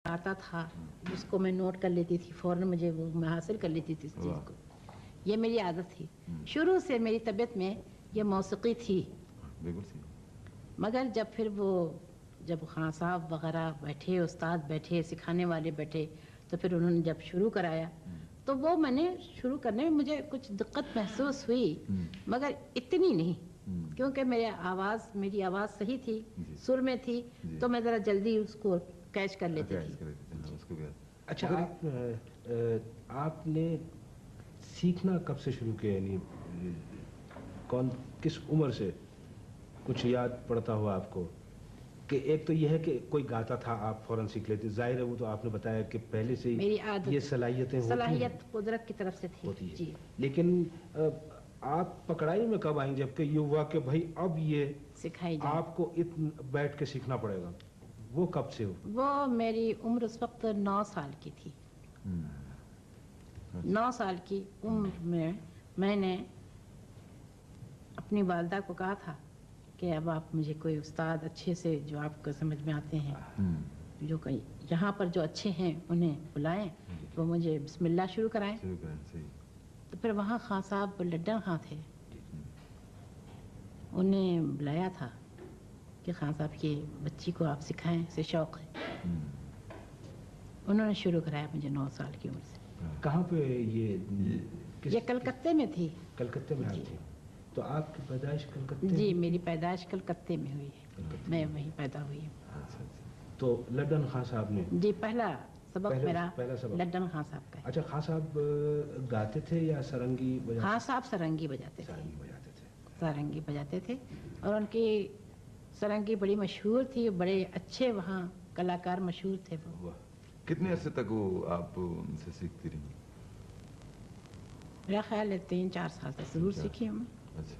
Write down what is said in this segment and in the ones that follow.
آتا تھا جس کو میں نوٹ کر لیتی تھی فوراً مجھے وہ میں حاصل کر لیتی تھی اس چیز کو. یہ میری عادت تھی. شروع سے میری طبیعت میں یہ موسیقی تھی. مگر جب خان صاحب وغیرہ بیٹھے, استاد بیٹھے, سکھانے والے بیٹھے, تو پھر انہوں نے جب شروع کرایا تو وہ میں نے شروع کرنے میں مجھے کچھ دقت محسوس ہوئی, مگر اتنی نہیں, کیونکہ میری آواز صحیح تھی, سر میں تھی, تو میں ذرا جلدی اس کو کیچ کر لیتی تھی. اچھا, آپ نے سیکھنا کب سے شروع کیا, یعنی کس عمر سے کچھ یاد پڑتا ہوا آپ کو؟ کہ ایک تو یہ ہے کہ کوئی گاتا تھا آپ فوراً سیکھ لیتے, ظاہر ہے وہ تو آپ نے بتایا کہ پہلے سے میری یہ صلاحیت قدرت کی طرف سے ہوتی ہے. جی. لیکن آپ پکڑائی میں کب آئیں جب کہ یہ ہوا کہ بھائی اب یہ سکھائی جائے, آپ کو بیٹھ کے سیکھنا پڑے گا, وہ کب سے ہو؟ وہ میری عمر اس وقت 9 سال کی تھی. 9 سال کی عمر میں نے اپنی والدہ کو کہا تھا کہ اب آپ مجھے کوئی استاد اچھے سے جو آپ کو سمجھ میں آتے ہیں, جو یہاں پر جو اچھے ہیں انہیں بلائیں, وہ مجھے بسم اللہ شروع کرائیں. تو پھر وہاں خان صاحب لڈن خان تھے, انہیں بلایا تھا کہ خان صاحب کی بچی کو آپ سکھائیں, اسے شوق ہے. انہوں نے شروع کرایا مجھے 9 سال کی عمر سے. کہاں پہ یہ کلکتے میں تھی. کلکتے میں تھی. تو آپ کی پیدائش کلکتے؟ جی, میری پیدائش کلکتے میں ہوئی ہے, میں وہیں پیدا ہوئی ہوں. تو لڈن خان صاحب نے جی پہلا سبق میرا لڈن خان صاحب کا ہے. اچھا, خان صاحب گاتے تھے یا سرنگی بجاتے؟ خان صاحب سرنگی بجاتے تھے. سرنگی بجاتے تھے, اور ان کی سرنگی بڑی مشہور تھی, بڑے اچھے وہاں کلاکار مشہور تھے وہ. کتنے عرصے تک وہ آپ ان سے سیکھتی رہی؟ میرا خیال ہے 3-4 سال تک ضرور سیکھی ہوں میں. اچھا,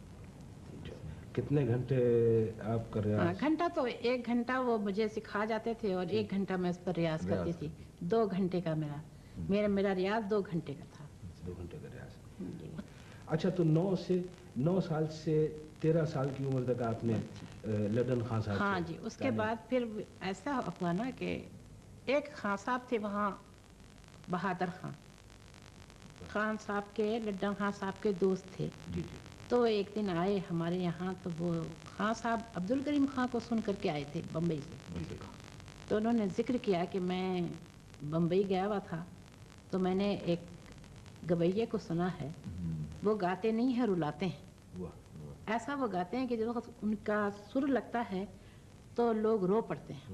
کتنے گھنٹے آپ کر رہے ہیں؟ گھنٹہ تو 1 گھنٹہ وہ مجھے سکھا جاتے تھے, اور 1 گھنٹہ میں اس پر ریاض کرتی تھی. 2 گھنٹے کا میرا ریاض 2 گھنٹے کا تھا. 2 گھنٹے کا ریاض. اچھا, تو 9 سال سے 13 سال کی عمر تک آپ نے لڈن خان صاحب؟ ہاں جی. اس کے بعد پھر ایسا ہوا نا کہ ایک خان صاحب تھے وہاں, بہادر خان صاحب کے, لڈن خان صاحب کے دوست تھے. تو ایک دن آئے ہمارے یہاں, تو وہ خان صاحب عبد الکریم خان کو سن کر کے آئے تھے بمبئی سے. تو انہوں نے ذکر کیا کہ میں بمبئی گیا ہوا تھا, تو میں نے ایک گویے کو سنا ہے, وہ گاتے نہیں ہیں, رلاتے ہیں. ایسا وہ گاتے ہیں کہ جب ان کا سر لگتا ہے تو لوگ رو پڑتے ہیں.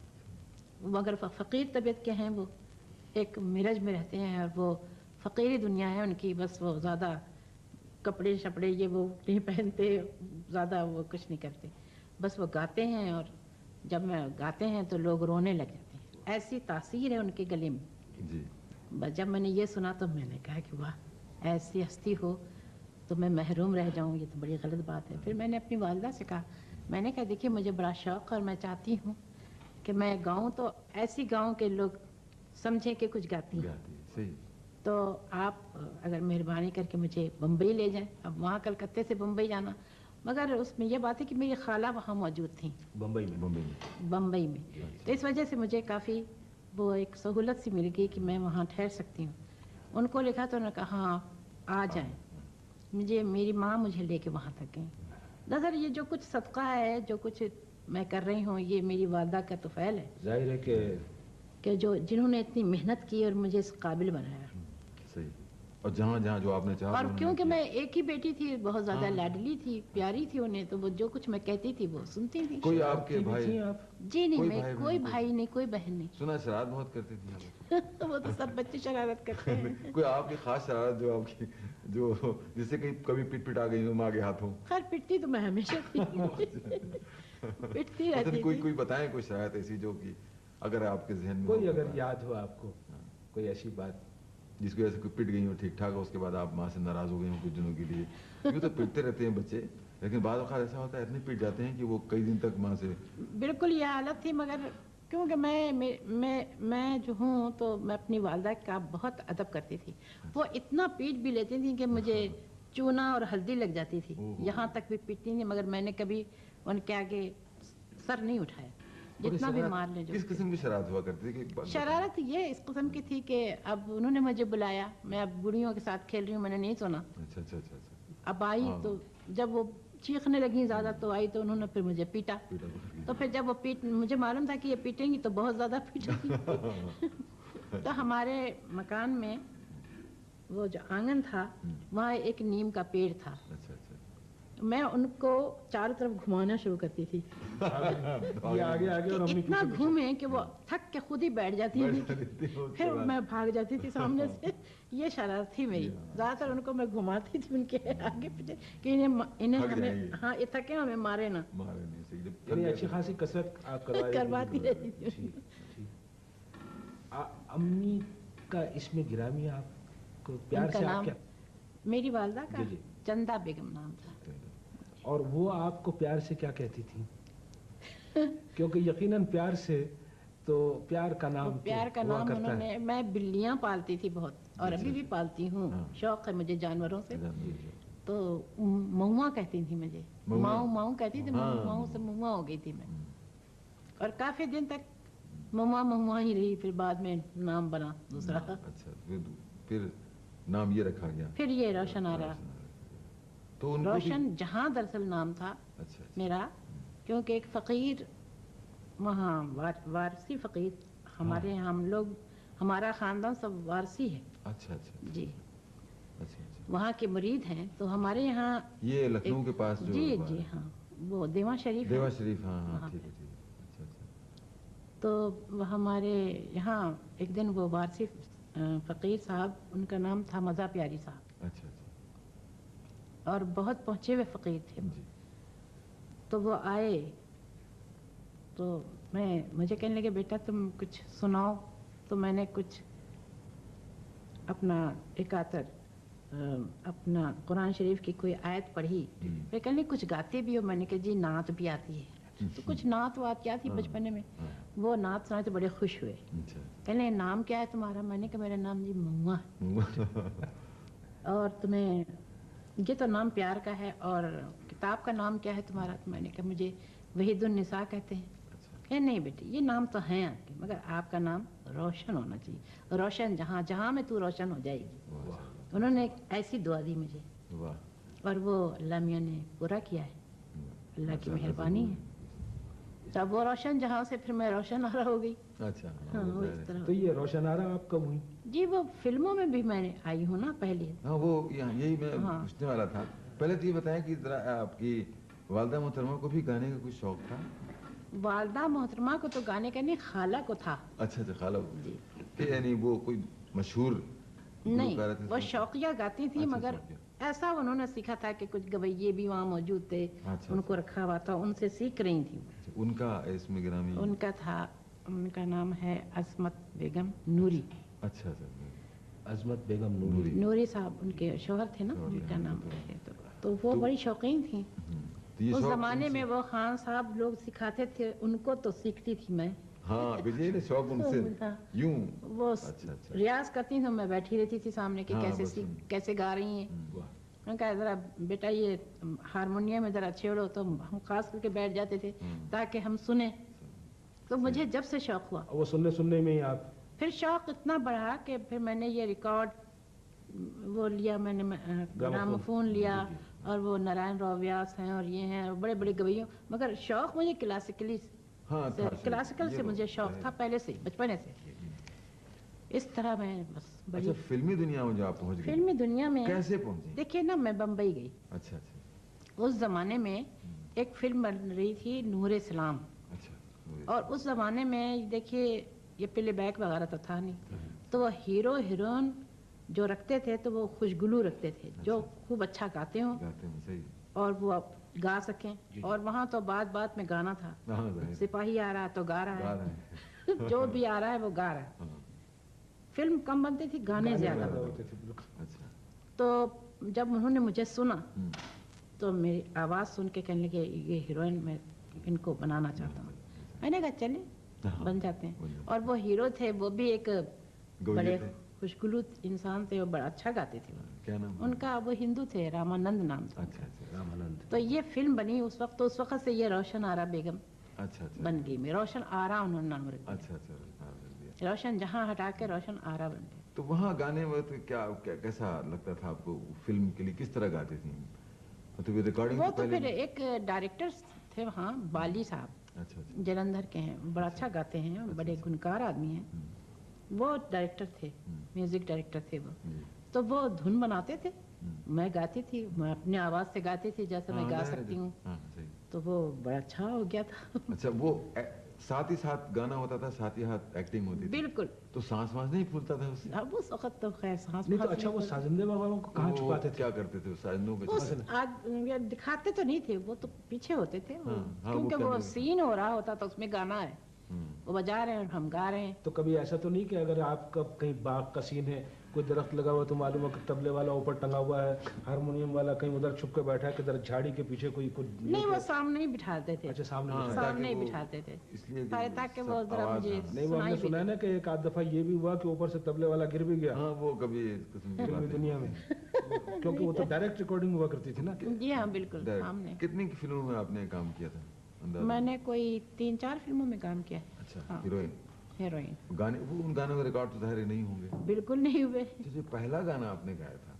مگر فقیر طبیعت کے ہیں, وہ ایک مرج میں رہتے ہیں, اور وہ فقیری دنیا ہے ان کی. بس وہ زیادہ کپڑے شپڑے یہ وہ نہیں پہنتے, زیادہ وہ کچھ نہیں کرتے, بس وہ گاتے ہیں, اور جب میں گاتے ہیں تو لوگ رونے لگ جاتے ہیں. ایسی تاثیر ہے ان کے گلے میں. جب میں نے یہ سنا تو میں نے کہا کہ واہ, ایسی ہستی ہو تو میں محروم رہ جاؤں, یہ تو بڑی غلط بات ہے. پھر میں نے اپنی والدہ سے کہا, میں نے کہا دیکھیے مجھے بڑا شوق ہے, اور میں چاہتی ہوں کہ میں گاؤں, تو ایسی گاؤں کے لوگ سمجھیں کہ کچھ گاتی ہیں. تو آپ اگر مہربانی کر کے مجھے بمبئی لے جائیں. اب وہاں کلکتے سے بمبئی جانا, مگر اس میں یہ بات ہے کہ میری خالہ وہاں موجود تھیں بمبئی میں. تو اس وجہ سے مجھے کافی وہ ایک سہولت سی مل گئی کہ میں وہاں ٹھہر سکتی ہوں. ان کو لکھا تو انہوں نے کہا ہاں آ جائیں. میری ماں مجھے لے کے وہاں تک گئیں. نظر یہ جو کچھ صدقہ ہے, جو کچھ میں کر رہی ہوں, یہ میری والدہ کا تو فعل ہے. ظاہر ہے کہ جنہوں نے اتنی محنت کی اور مجھے اس قابل بنایا. صحیح. اور جہاں جو آپ نے چاہا, اور کیونکہ میں ایک ہی بیٹی تھی, بہت زیادہ لاڈلی تھی, پیاری تھی انہیں, تو وہ جو کچھ میں کہتی تھی وہ سنتی تھی. کوئی آپ کے بھائی؟ جی نہیں, میں کوئی بھائی نہیں, کوئی بہن نہیں. سنا شرارت بہت کرتی تھی. وہ تو سب بچے شرارت کرتے ہیں. کوئی آپ کی خاص شرارت جو آپ کی, جو جس سے کبھی پٹ آ گئی ہو ماں کے ہاتھوں؟ خیر پٹتی تو میں ہمیشہ تھی, پٹتی رہتی تھی. کوئی بتائیں کوئی شرارت ایسی جو کہ اگر آپ کے ذہن میں کوئی اگر یاد ہو آپ کو, کوئی ایسی بات جس کی وجہ سے کوئی پٹ گئی ہو ٹھیک ٹھاک, اس کے بعد آپ ماں سے ناراض ہو گئی ہوں کچھ دنوں کے لیے. یوں تو پٹتے رہتے ہیں بچے, لیکن بعض اوقات ایسا ہوتا ہے اتنے پٹ جاتے ہیں کہ وہ کئی دن تک ماں سے. بالکل یہ حالت تھی, مگر کیونکہ میں جو ہوں تو میں اپنی والدہ کا بہت ادب کرتی تھی. وہ اتنا پیٹ بھی لیتی تھیں کہ مجھے چونا اور ہلدی لگ جاتی تھی, یہاں تک بھی پیٹتی تھیں, مگر میں نے کبھی ان کے آگے سر نہیں اٹھایا. جتنا بھی مار لیں. کس قسم کی شرارت ہوا کرتی تھی کہ شرارت یہ اس قسم کی تھی کہ اب انہوں نے مجھے بلایا, میں اب گڑیوں کے ساتھ کھیل رہی ہوں, میں نے نہیں سنا. اچھا اچھا اچھا. اب آئی تو جب وہ چیخنے لگی زیادہ تو آئی تو انہوں نے پھر مجھے پیٹا. تو پھر جب وہ مجھے معلوم تھا کہ یہ پیٹیں گی تو بہت زیادہ پیٹیں گی. تو ہمارے مکان میں وہ جو آنگن تھا وہاں ایک نیم کا پیڑ تھا. میں ان کو چاروں طرف گھمانا شروع کرتی تھی. یہ آگے آگے اور امی اتنا گھومے کہ وہ تھک کے خود ہی بیٹھ جاتی تھی, پھر میں بھاگ جاتی تھی سامنے سے. یہ شرارت تھی میری. زیادہ تر ان کو میں گھماتی تھی ان کے آگے پیچھے کہ انہیں ہمیں, ہاں یہ تھکے ہمیں مارے نہ. یعنی اچھی خاصی کثرت آپ کرواتی رہتی تھی. امی کا اس میں گرامی آپ کو پیار سے آپ کیا؟ میری والدہ کا چندہ بیگم نام تھا. اور وہ آپ کو پیار سے کیا کہتی تھی؟ کیونکہ یقیناً پیار سے تو پیار کا نام, پیار کا نام انہوں نے, میں بلیاں پالتی تھی بہت اور ابھی بھی پالتی ہوں, شوق ہے مجھے جانوروں سے. تو مؤا کہتی تھی مجھے, ماؤں ماؤں کہتی تھی, ماؤں سے مؤا ہو گئی تھی میں. اور کافی دن تک مؤا مؤا ہی رہی, پھر بعد میں نام بنا دوسرا. اچھا, پھر نام یہ رکھا گیا, پھر یہ روشن آرا. تو روشن جہاں دراصل نام تھا میرا, کیونکہ ایک فقیر وہاں وارسی فقیر, ہمارے ہم لوگ, ہمارا خاندان سب وارسی ہے. اچھا اچھا جی, وہاں کے مرید ہیں. تو ہمارے یہاں یہ لکھنؤ کے پاس جو, جی جی ہاں, وہ دیواں شریف. دیواں شریف, ہاں ہاں ٹھیک ہے ٹھیک ہے. اچھا اچھا. تو ہمارے یہاں ایک دن وہ وارسی فقیر صاحب, ان کا نام تھا مزہ پیاری صاحب. اچھا اچھا. اور بہت پہنچے ہوئے فقیر تھے. تو وہ آئے تو مجھے کہنے لگے بیٹا تم کچھ سناؤ. تو میں نے کچھ اپنا اکاتر اپنا قرآن شریف کی کوئی آیت پڑھی. پھر کہنے لگے کچھ گاتے بھی ہو؟ میں نے کہا جی نعت بھی آتی ہے. تو کچھ نعت وات کیا تھی بچپنے میں, وہ نعت سنائے تو بڑے خوش ہوئے. کہنے لگے نام کیا ہے تمہارا؟ میں نے کہا میرا نام جی مؤا ہے. اور تمہیں یہ تو نام پیار کا ہے, اور کتاب کا نام کیا ہے تمہارا؟ تو میں نے کہا مجھے وحید النساء کہتے ہیں. کہ نہیں بیٹی یہ نام تو ہیں آپ کے, مگر آپ کا نام روشن ہونا چاہیے. روشن جہاں جہاں میں تو روشن ہو جائے گی. انہوں نے ایک ایسی دعا دی مجھے, اور وہ اللہ میاں نے پورا کیا ہے. اللہ کی مہربانی ہے. تب وہ روشن جہاں سے پھر میں روشن آرا ہو گئی. اچھا, تو یہ روشن آرا آپ کب ہوئی؟ جی وہ فلموں میں بھی میں نے آئی ہوں نا پہلے. ہاں وہ یہی میں پوچھنے والا تھا. پہلے تو یہ بتائیں کہ ذرا آپ کی والدہ محترمہ کو بھی گانے کا کچھ شوق تھا؟ والدہ محترمہ کو تو گانے کا نہیں, خالہ کو تھا. اچھا اچھا, خالہ کو. یعنی وہ کوئی مشہور نہیں, وہ شوقیہ گاتی تھی, مگر ایسا انہوں نے سیکھا تھا کہ کچھ گویے بھی وہاں موجود تھے, ان کو رکھا ہوا تھا, ان سے سیکھ رہی تھی. ان کا اس میں گرامی ان کا تھا, ان کا نام ہے عظمت بیگم نوری. اچھا اچھا, عظمت بیگم نوری. نوری صاحب ان کے شوہر تھے نا, ان کا نام ہے. تو وہ بڑی شوقین تھیں. اس زمانے میں وہ خان صاحب لوگ سکھاتے تھے ان کو, تو سیکھتی تھی میں. ہاں بجے نے شوق ان سے یوں وہ ریاض کرتی تھی, میں بیٹھی رہتی تھی سامنے کہ کیسے گا رہی ہیں. میں نے کہا ذرا بیٹا یہ ہارمونیم میں ذرا چھیڑو, تو ہم خاص کر کے بیٹھ جاتے تھے تاکہ ہم سنیں. تو مجھے جب سے شوق ہوا, وہ سننے میں ہی آپ, پھر شوق اتنا بڑھا کہ پھر میں نے یہ ریکارڈ وہ لیا, میں نے گراموفون لیا, اور وہ نارائن راؤ ویاس ہیں اور یہ ہیں بڑے بڑے گویوں. مگر شوق مجھے کلاسیکل سے مجھے شوق تھا پہلے سے, بچپنے سے. اس طرح میں بس بڑی. فلمی دنیا میں جو آپ پہنچ گئے, فلمی دنیا میں کیسے پہنچی؟ دیکھیے نا, میں بمبئی گئی. اچھا اچھا. اس زمانے میں ایک فلم بن رہی تھی نور اسلام. اور اس زمانے میں دیکھیے یہ پلے بیک وغیرہ تو تھا نہیں, تو وہ ہیرو ہیروئن جو رکھتے تھے تو وہ خوشگلو رکھتے تھے, جو خوب اچھا گاتے ہوں اور وہ گا سکیں. اور وہاں تو بات بات میں گانا تھا, سپاہی آ رہا ہے تو گا رہا ہے, جو بھی آ رہا ہے وہ گا رہا ہے. فلم کم بنتی تھی, گانے زیادہ ہوتے تھے. تو جب انہوں نے مجھے سنا تو میری آواز سن کے کہنے لگے یہ ہیروئن میں ان کو بنانا چاہتا ہوں. میں نے کہا چلے بن جاتے ہیں. اور وہ ہیرو تھے, وہ بھی ایک بڑے خوشگلو انسان تھے, وہ بڑا اچھا گاتے تھے. کیا نام ان کا؟ وہ ہندو تھے, رامانند نام تھا. اچھا اچھا, رامانند. تو یہ فلم بنی اس وقت, تو اس وقت سے یہ روشن آرا بیگم अच्छा अच्छा बन गई मैं, रोशन आरा उन्होंने नाम रख अच्छा अच्छा हाँ, रख दिया। दिया, रोशन जहाँ हटा के रोशन आरा बन गया। तो वहाँ गाने में तो क्या कैसा लगता था आपको? फिल्म के लिए किस तरह गाती थी? मतलब रिकॉर्डिंग वो से तो पहले फिर एक डायरेक्टर थे वहाँ, बाली साहब, अच्छा अच्छा जलंधर के हैं, बड़ा अच्छा गाते हैं, अच्छा, बड़े अच्छा। गुणकार आदमी हैं। हम्म, वो डायरेक्टर थे, हम्म, म्यूजिक डायरेक्टर थे वो। जी, तो वो धुन बनाते थे, हम्म। मैं गाती थी, मैं अपनी आवाज़ से गाती थी जैसे मैं हाँ, गा जाहिर है, सकती हूँ। हाँ सही। तो वो बड़ा अच्छा हो गया था। अच्छा वो साथ ही साथ गाना होता था, साथ ही साथ एक्टिंग होती थी, बिल्कुल। तो सांस वास नहीं फूलता था उससे? अब उस वक्त तो खैर सांस नहीं तो वास अच्छा, वो फूलती। साजिंदे बाबा को कहाँ वो छुपाते थे? क्या करते थे साजनों वो के? ये दिखाते तो नहीं थे, वो तो पीछे होते थे वो, हाँ, हाँ, वो क्योंकि वो कैमरे में। सीन हो रहा होता था, उसमें गाना है, वो बजा रहे हैं और हम गा रहे हैं। तो कभी ऐसा तो नहीं कि अगर आपका कहीं बाग का सीन है, कोई दरख्त लगा हुआ, तो मालूम हो कि तबले वाला ऊपर टंगा हुआ है, हारमोनियम वाला कहीं उधर छुप के बैठा है, किधर झाड़ी के पीछे कोई कुछ नहीं, वो सामने ही बिठाते थे। अच्छा सामने हाँ, बिठाया। सामने ही ताकि वो- बिठाते थे, इसलिए कि ताकि ताकि सब वो जरा आवाज, मुझे हाँ। नहीं, वो हमने सुनाई भी सुना है दे। ना कि एक आध दफा ये भी हुआ कि ऊपर से तबले वाला गिर भी गया हाँ वो कभी इस किस्म की फिल्मी बातें दुनिया में, क्योंकि वो तो डायरेक्ट रिकॉर्डिंग हुआ करती थी ना। जी हाँ, बिल्कुल डायरेक्ट। सामने। कितनी फिल्मों में आपने काम किया था अंदाज़? मैंने कोई 3-4 फिल्मों में काम किया है। अच्छा हाँ। हीरोइन। हीरोइन गाने वो उन गानों के रिकॉर्ड तो जाहिर नहीं होंगे। बिल्कुल नहीं हुए। अच्छा, जो पहला गाना आपने गाया था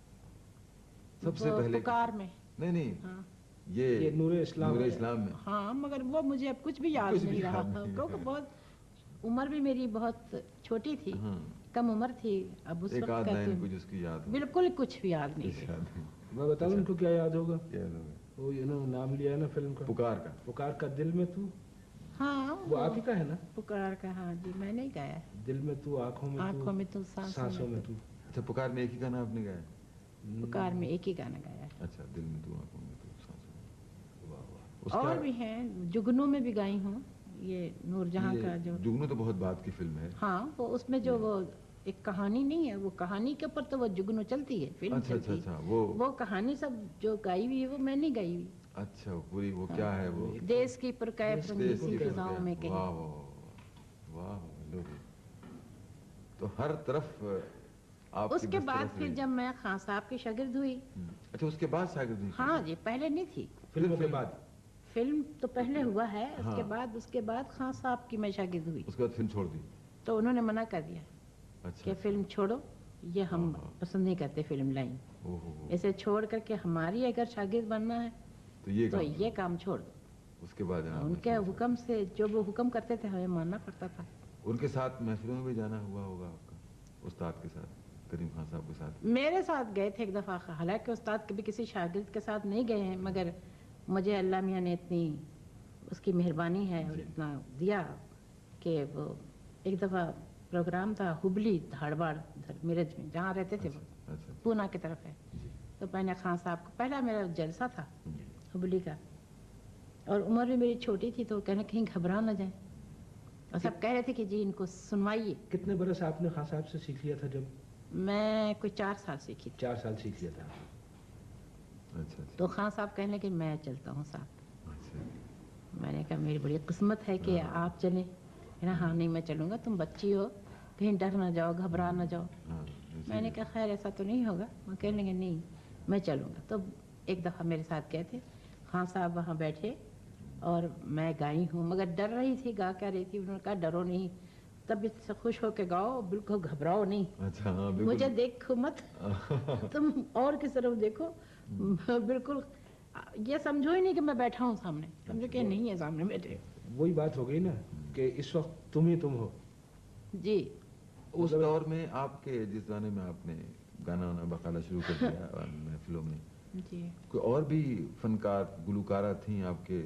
सबसे वो पहले पुकार में। नहीं हाँ ये नूरे इस्लाम नूरे में। इस्लाम में। हाँ, मगर वो मुझे अब कुछ भी याद कुछ भी नहीं रहा, याद नहीं क्योंकि है। बहुत उम्र भी मेरी बहुत छोटी थी, हाँ, कम उम्र थी। अब उस एक वक्त आध कहती लाइन हूँ, कुछ उसकी याद हो? बिल्कुल कुछ भी याद नहीं कुछ रहा। याद नहीं। मैं बताऊं अच्छा। उनको क्या याद होगा? याद होगा वो ये ना नाम लिया है ना फिल्म का, पुकार का। पुकार का, दिल में तू, हाँ, वो आप ही का है ना? पुकार का, हाँ जी, मैंने ही गाया है। दिल में तू, आंखों में आंखों तू, में तू, सांसों में तू। अच्छा पुकार में एक ही गाना आपने गाया? पुकार में एक ही गाना गाया है। अच्छा, दिल में तू, आंखों में तू, सांसों में। वाह वाह। और उसका भी हैं, जुगनू में भी गाई हूँ, ये नूरजहां ये का जो। जुगनू तो बहुत बाद की फिल्म है। हाँ, वो उसमें जो वो एक कहानी नहीं है, वो कहानी के ऊपर तो वो जुगनू चलती है, फिल्म अच्छा अच्छा चलती है। अच्छा वो कहानी सब जो गाई हुई है वो मैंने गाई हुई। अच्छा पूरी वो क्या है वो? देश की पुरकैफ देश रंगीसी की फिल्म फिजाओं क्या? में वाह कहीं। वाह वाह वाह, लो जी। तो हर तरफ आपकी उसके बस बाद तरफ फिर रही। जब मैं खान साहब की शागिर्द हुई। अच्छा उसके बाद शागिर्द नहीं हाँ जी, पहले नहीं थी। फिल्मों के बाद फिल्म तो पहले हुआ है, हाँ। उसके बाद खान साहब की मैं शागिर्द हुई, उसके बाद फिल्म छोड़ दी? तो उन्होंने मना कर दिया अच्छा कि अच्छा। फिल्म छोड़ो, ये हम हाँ। पसंद नहीं करते फिल्म लाइन। ओहो, इसे छोड़ करके हमारी अगर शागिर्द बनना है तो ये तो काम ये काम छोड़ दो। उसके बाद जनाब उनके महफिल हुक्म से जो वो हुक्म करते थे हमें मानना पड़ता था। से। उनके साथ महफिलों में भी जाना हुआ होगा आपका, उस्ताद के साथ, करीम खान साहब के साथ? मेरे साथ गए थे एक दफ़ा, हालांकि उस्ताद कभी किसी शागिर्द के साथ नहीं गए हैं, मगर मुझे अल्लाह मियाँ ने इतनी उसकी मेहरबानी है और जी। इतना दिया कि वो एक दफ़ा प्रोग्राम था हुबली धारवाड़ मेरठ में, जहाँ रहते थे वो, अच्छा अच्छा पूना की तरफ है। जी। तो मैंने खान साहब को, पहला मेरा जलसा था हम्म, हुबली का, और उम्र भी मेरी छोटी थी, तो कहने कहीं घबरा ना जाए, और सब कह रहे थे कि जी इनको सुनवाइए। कितने बरस आपने खान साहब से सीख लिया था? जब मैं कोई 4 साल सीखी थी। 4 साल सीख लिया था। अच्छा अच्छा तो खान साहब कहने लगे मैं चलता हूँ साथ। अच्छा। मैंने कहा मेरी बड़ी किस्मत है कि हाँ। आप चलें। ना हाँ नहीं, मैं चलूँगा, तुम बच्ची हो, कहीं डर ना जाओ, घबरा ना जाओ। हाँ, ऐसे मैंने ही। कहा खैर ऐसा तो नहीं होगा। वो कहने लगे नहीं, मैं चलूँगा। तो एक दफ़ा मेरे साथ गए थे, खान साहब वहाँ बैठे और मैं गाई हूँ, मगर डर रही थी, गा क्या रही थी। उन्होंने कहा डरो नहीं, तब से खुश होके गाओ, बिल्कुल घबराओ नहीं, अच्छा हाँ बिल्कुल। मुझे देखो मत, तुम और की तरफ देखो, बिल्कुल ये समझो ही नहीं कि मैं बैठा हूँ सामने, समझो कि नहीं है सामने बैठे। वही बात हो गई ना कि इस वक्त तुम ही तुम हो। जी। उस दौर में आपके जिस गाने में आपने गाना वाना बकाला शुरू कर दिया महफिलों में, जी। कोई और भी फनकार गुलकारा थी आपके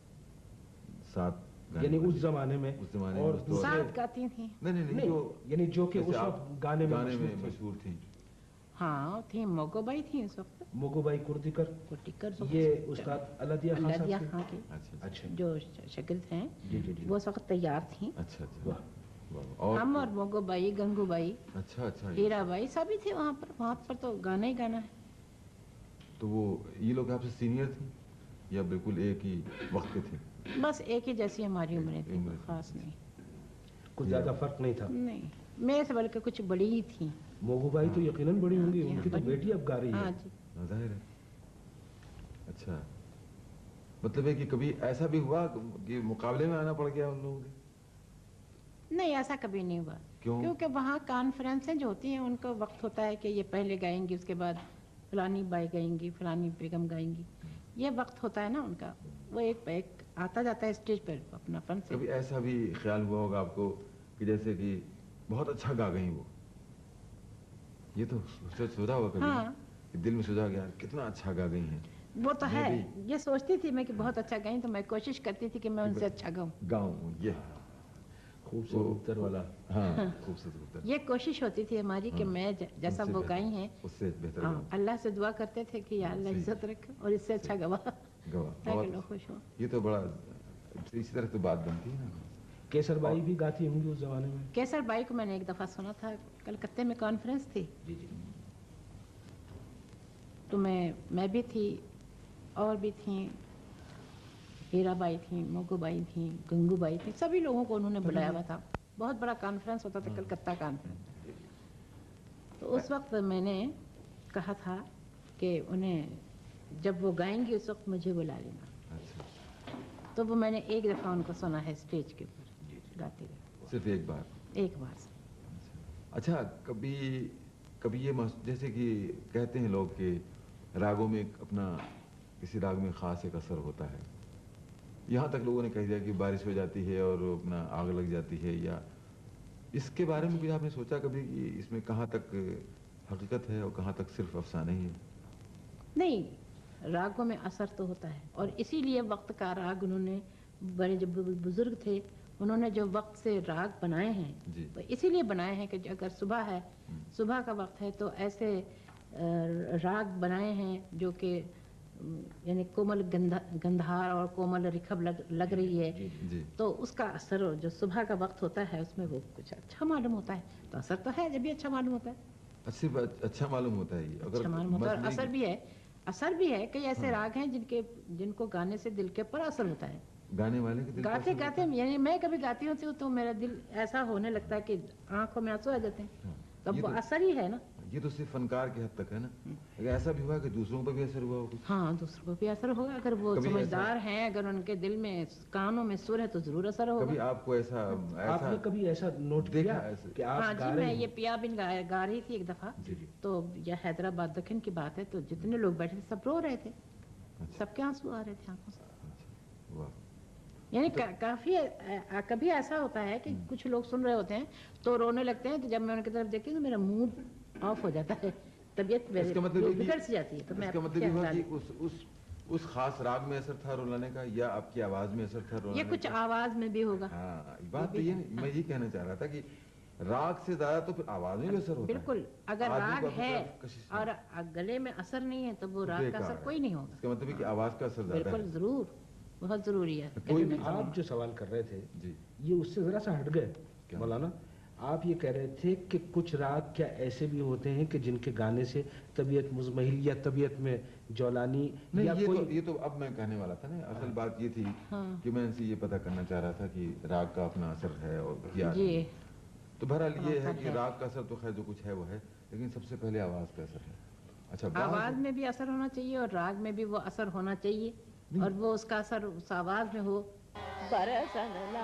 साथ गाने यानी वाली? उस जमाने में उस जमाने में और उस दौर में? साथ गाती थी। नहीं नहीं नहीं, नहीं, जो यानी जो कि जैसे उस आप वक्त गाने में मशहूर थी। हाँ थी, मोगोबाई थी उस वक्त, मोगूबाई कुर्दीकर, कुटिकर ये उस्ताद अलादिया खान अल्लादिया साहब खां की अच्छा अच्छा अच्छा जो शागिर्द हैं, जी जी जी। वो उस वक्त तैयार थी। अच्छा अच्छा वाह। वाह, और हम और मोगोबाई, गंगूबाई, अच्छा अच्छा ये- हीराबाई सभी थे वहाँ पर। वहाँ पर तो गाना ही गाना है। तो वो ये लोग आपसे सीनियर थी या बिल्कुल एक ही वक्त के थे? बस एक ही जैसी हमारी उम्रें थी, उम्र थी। खास नहीं। कुछ ज्यादा फर्क नहीं था। नहीं, मेरे से बल्कि कुछ बड़ी ही थी। मोगूबाई तो यकीनन बड़ी होंगी, जी, हाँ, उनकी तो बड़ी। बेटी अब गा रही हाँ है। जी। हाँ, जाहिर है। अच्छा मतलब है कि कभी ऐसा भी हुआ कि मुकाबले में आना पड़ गया उन लोगों के? नहीं, ऐसा कभी नहीं हुआ। क्यों? क्योंकि वहाँ कॉन्फ्रेंसें जो होती हैं उनका वक्त होता है कि ये पहले गाएंगी, उसके बाद फलानी बाई गाएंगी, फलानी बेगम गाएंगी, ये वक्त होता है ना उनका। वो एक आता जाता है स्टेज पर अपनापन से। कभी ऐसा भी ख्याल हुआ होगा आपको कि जैसे कि बहुत अच्छा गा गई वो, ये तो सोचा होगा कभी? हाँ, कि दिल में सोचा गया कितना अच्छा गा गई हैं। वो तो मैं है। ये सोचती थी मैं कि बहुत अच्छा गाई, तो मैं कोशिश करती थी कि मैं उनसे अच्छा गाऊं। गाऊं, ये खूबसूरत उत्तर वाला। हाँ, खूबसूरत उत्तर। ये कोशिश होती थी हमारी कि हाँ, मैं जैसा उनसे वो बेहतर, गाई हैं, उससे बेहतर हाँ, गाऊं। अल्लाह से दुआ करते थे कि या अल्लाह सही। इज्जत रखे और इससे अच्छा गवा, गवा ताकि बहुत लोग खुश हों। ये तो बड़ा इसी तरह तो बात बनती है ना। केसर बाई भी गाती होंगी उस जमाने में? केसर बाई को मैंने एक दफ़ा सुना था, कलकत्ते में कॉन्फ्रेंस थी, जी जी। तो मैं भी थी और भी थी, हीरा बाई थी, मोगू बाई थी, गंगू बाई थी, सभी लोगों को उन्होंने बुलाया हुआ था। बहुत बड़ा कॉन्फ्रेंस होता था, कलकत्ता कॉन्फ्रेंस। तो उस वक्त मैंने कहा था कि उन्हें जब वो गाएंगी उस वक्त मुझे बुला लेना। अच्छा, तो वो मैंने एक दफ़ा उनको सुना है स्टेज के ऊपर गाते हुए, सिर्फ एक बार? एक बार से। अच्छा, कभी कभी ये जैसे कि कहते हैं लोग कि रागों में अपना किसी राग में ख़ास एक असर होता है, यहाँ तक लोगों ने कह दिया कि बारिश हो जाती है और अपना आग लग जाती है, या इसके बारे में भी आपने सोचा कभी कि इसमें कहाँ तक हकीकत है और कहाँ तक सिर्फ अफसाने ही है? नहीं, रागों में असर तो होता है, और इसीलिए वक्त का राग उन्होंने, बड़े जो बुजुर्ग थे उन्होंने जो वक्त से राग बनाए हैं जी। वो इसीलिए बनाए हैं कि अगर सुबह है, सुबह का वक्त है, तो ऐसे राग बनाए हैं जो कि यानी कोमल गंधार और कोमल रिखब लग रही है, जी। तो उसका असर जो सुबह का वक्त होता है उसमें वो कुछ अच्छा मालूम होता है। तो असर तो है, जब भी अच्छा मालूम होता है। सिर्फ अच्छा मालूम होता है ये? अच्छा मालूम होता है और असर भी है। कई ऐसे राग हैं जिनको गाने से दिल के ऊपर असर होता है। गाने वाले के दिल पर गाते असर गाते होता है? यानी मैं कभी गाती होती हूँ तो मेरा दिल ऐसा होने लगता है कि आंखों में आंसू आ जाते हैं, तब ये वो तो- असर ही है ना। ये तो सिर्फ फनकार की हद तक है ना। अगर ऐसा भी हुआ कि दूसरों पर भी असर हुआ हो कुछ? हाँ, दूसरों को भी असर होगा, अगर वो कभी समझदार हैं, अगर उनके दिल में कानों में सुर है तो जरूर असर कभी होगा। आपको ऐसा आपने कभी ऐसा नोट देखा किया ऐसे? कि आप हाँ गा जी, रहे मैं हैं? ये पिया बिन गा रही थी एक दफा, जी जी। तो यह हैदराबाद दक्षिण की बात है, तो जितने लोग बैठे थे सब रो रहे थे, अच्छा, सबके आंसू आ रहे थे आंखों से। अच्छा, वाह। यानी काफी कभी ऐसा होता है कि कुछ लोग सुन रहे होते हैं तो रोने लगते हैं, तो जब मैं उनकी तरफ देखती हूँ तो मेरा मूड ऑफ हो जाता है, तबीयत इसका मतलब ये कि- बिगड़ सी जाती है। तो मैं इसका मतलब क्या ये हुआ ख्याल कि उस खास राग में असर था रुलाने का, या आपकी आवाज में असर था रुलाने ये कुछ का? आवाज में भी होगा। हाँ, बात तो ये मैं यही कहना चाह रहा था कि राग से ज्यादा तो फिर आवाज में भी असर होता है। बिल्कुल, अगर आदमी राग को अपनी है तरफ कशिश और गले में असर नहीं है तो वो राग का बेकार असर है। कोई नहीं होगा। इसका मतलब है कि आवाज का असर ज्यादा बिल्कुल है। जरूर, बहुत जरूरी है। कोई भी आप जो सवाल कर रहे थे जी। ये उससे जरा सा हट गए क्या? मौलाना। आप ये कह रहे थे कि कुछ राग क्या ऐसे भी होते हैं कि जिनके गाने से तबीयत मुज़महिल या तबीयत में जौलानी नहीं, या ये तो अब मैं कहने वाला था ना। असल बात ये थी हाँ। कि मैं इनसे ये पता करना चाह रहा था कि राग का अपना असर है और क्या जी, है। तो बहरहाल ये है असर कि है। राग का असर तो खैर जो कुछ है वो है, लेकिन सबसे पहले आवाज का असर है। अच्छा, आवाज में भी असर होना चाहिए और राग में भी वो असर होना चाहिए, और वो उसका असर उस आवाज में हो। बरसन ला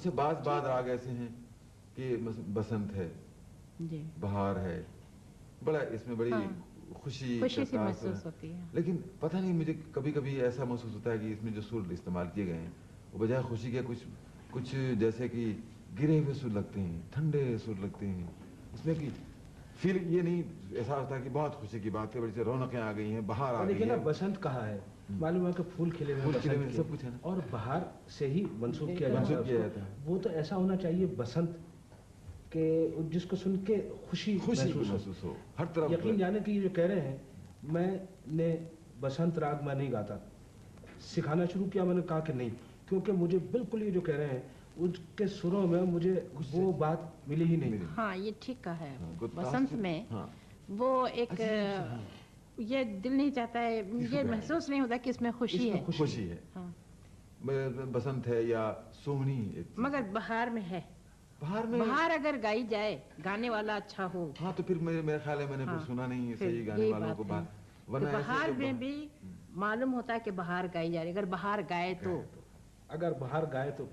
اچھا بعض راگ ایسے ہیں کہ بسنت ہے، جی بہار ہے، بڑا اس میں بڑی خوشی خوشی سی کا تاثر محسوس ہے، ہوتی ہے. لیکن پتہ نہیں مجھے کبھی کبھی ایسا محسوس ہوتا ہے کہ اس میں جو سر استعمال کیے گئے ہیں وہ بجائے خوشی کے کچھ جیسے کہ گرے ہوئے سر لگتے ہیں، ٹھنڈے سر لگتے ہیں. اس میں کہ فیل یہ نہیں ایسا ہوتا ہے کہ بہت خوشی کی بات ہے، بڑی سی رونقیں آ گئی ہیں، بہار آ اور گئی دیکھیے نا ہے. بسنت کہا ہے، معلوم ہے کہ پھول کھلے ہوئے پھول کھلے ہوئے بسنت سب کچھ ہے نا. اور بہار سے ہی منسوب کیا منسوب کیا جاتا جاتا ہے. ہے. وہ تو ایسا ہونا چاہیے بسنت کہ جس کو سن کے خوشی محسوس ہو ہر طرف. یقین جانے کہ یہ جو کہہ رہے ہیں، میں نے بسنت راگ میں نہیں گاتا، سکھانا شروع کیا میں نے کہا کہ نہیں، کیونکہ مجھے بالکل یہ جو کہہ رہے ہیں ان کے سروں میں مجھے وہ بات ملی ہی نہیں. ہاں یہ ٹھیک کہا ہے. ہاں، بسنت میں وہ ایک یہ دل نہیں چاہتا ہے، یہ محسوس نہیں ہوتا کہ اس میں خوشی ہے. خوشی ہے. ہاں بسنت ہے یا سوہنی، مگر بہار میں ہے. بہار میں بہار اگر گائی جائے، گانے والا اچھا ہو. ہاں تو پھر میرے خیال ہے میں نے پھر سنا نہیں صحیح گانے والوں کو بات. بہار میں بھی معلوم ہوتا ہے کہ بہار گائی جا رہی. اگر بہار گائے تو اگر بہار گائے تو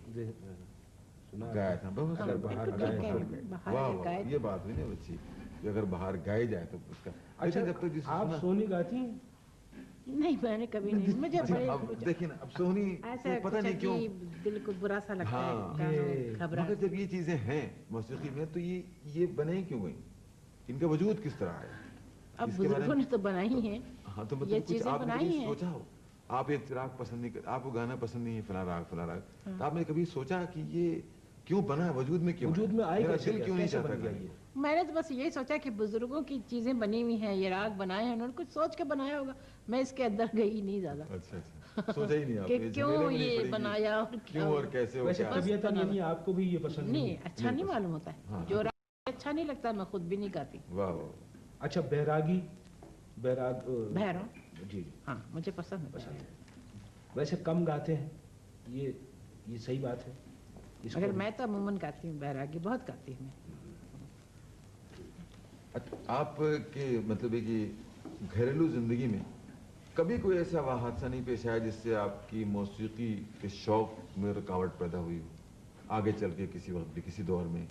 گایا تھا بہت. اگر بہار واہ یہ بات ہوئی نا بچی کہ اگر بہار گائے جائے تو اس کا. اچھا جب تک آپ سونی گاتی ہیں؟ نہیں میں نے کبھی نہیں. مجھے دیکھیں نا اب سونی ایسا پتہ نہیں کیوں دل کو برا سا لگتا ہے. مگر جب یہ چیزیں ہیں موسیقی میں تو یہ بنے کیوں گئی، ان کا وجود کس طرح ہے؟ اب بزرگوں نے تو بنائی ہیں. ہاں تو یہ چیزیں بنائی ہیں. سوچا ہو آپ ایک راگ پسند نہیں کرتے، آپ کو گانا پسند نہیں ہے فلاں راگ، تو آپ نے کبھی سوچا کہ یہ کیوں بنا ہے، وجود میں کیوں، وجود میں آئی میرا کیسے، دل کیوں نہیں چاہتا گیا یہ؟ میں نے تو بس یہی سوچا کہ بزرگوں کی چیزیں بنی ہوئی ہیں، یہ راگ بنائے ہیں انہوں نے، کچھ سوچ کے بنایا ہوگا. میں اس کے اندر گئی نہیں زیادہ. اچھا سوچا ہی نہیں آپ کہ نے کیوں یہ بنایا اور کیوں اور کیسے ہو. ویسے طبیعت نہیں آپ کو بھی یہ پسند نہیں، اچھا نہیں معلوم ہوتا ہے. جو راگ اچھا نہیں لگتا میں خود بھی نہیں گاتی. واہ واہ. اچھا بیراگ بھیرو جی ہاں مجھے پسند ہے. ویسے کم گاتے ہیں، یہ صحیح بات ہے. اگر میں تو عموماً گاتی ہوں، بیراگی بہت گاتی ہوں میں. آپ کے مطلب ہے کہ گھریلو زندگی میں کبھی کوئی ایسا حادثہ نہیں پیش آیا جس سے آپ کی موسیقی کے شوق میں رکاوٹ پیدا ہوئی ہو آگے چل کے کسی وقت بھی، کسی دور میں؟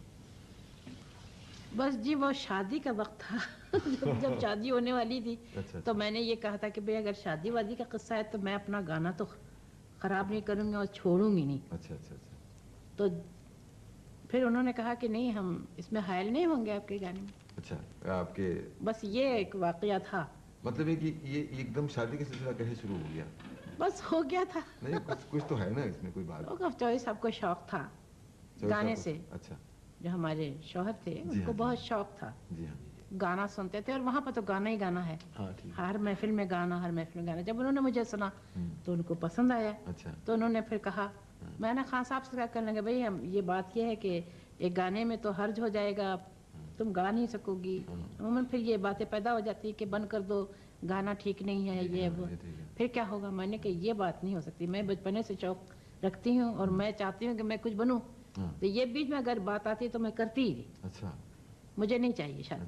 بس جی وہ شادی کا وقت تھا جب شادی ہونے والی تھی تو میں نے یہ کہا تھا کہ بھئی اگر شادی وادی کا قصہ ہے تو میں اپنا گانا تو خراب نہیں کروں گی اور چھوڑوں گی نہیں. اچھا تو پھر انہوں نے کہا کہ نہیں ہم اس میں حائل نہیں ہوں گے آپ کے گانے میں. اچھا آپ کے بس یہ ایک واقعہ تھا. مطلب ہے کہ یہ ایک دم شادی کا سلسلہ کیسے شروع ہو گیا؟ بس ہو گیا تھا. نہیں کچھ تو ہے نا اس میں کوئی بات. چوہے صاحب کو شوق تھا گانے سے. اچھا. جو ہمارے شوہر تھے ان کو بہت شوق تھا. جی ہاں. گانا سنتے تھے اور وہاں پہ تو گانا ہی گانا ہے. ہر محفل میں گانا. جب انہوں نے مجھے سنا تو ان کو پسند آیا. تو انہوں نے پھر کہا، میں نے خان صاحب سے کہا کرنے لگا بھئی ہم یہ بات یہ ہے کہ ایک گانے میں تو حرج ہو جائے گا، تم گا نہیں سکو گی. عموماً پھر یہ باتیں پیدا ہو جاتی ہے کہ بند کر دو، گانا ٹھیک نہیں ہے، یہ وہ. پھر کیا ہوگا؟ میں نے کہا یہ بات نہیں ہو سکتی. میں بچپنے سے شوق رکھتی ہوں اور میں چاہتی ہوں کہ میں کچھ بنوں. تو یہ بیچ میں اگر بات آتی تو میں کرتی ہی. اچھا. مجھے نہیں چاہیے شادی.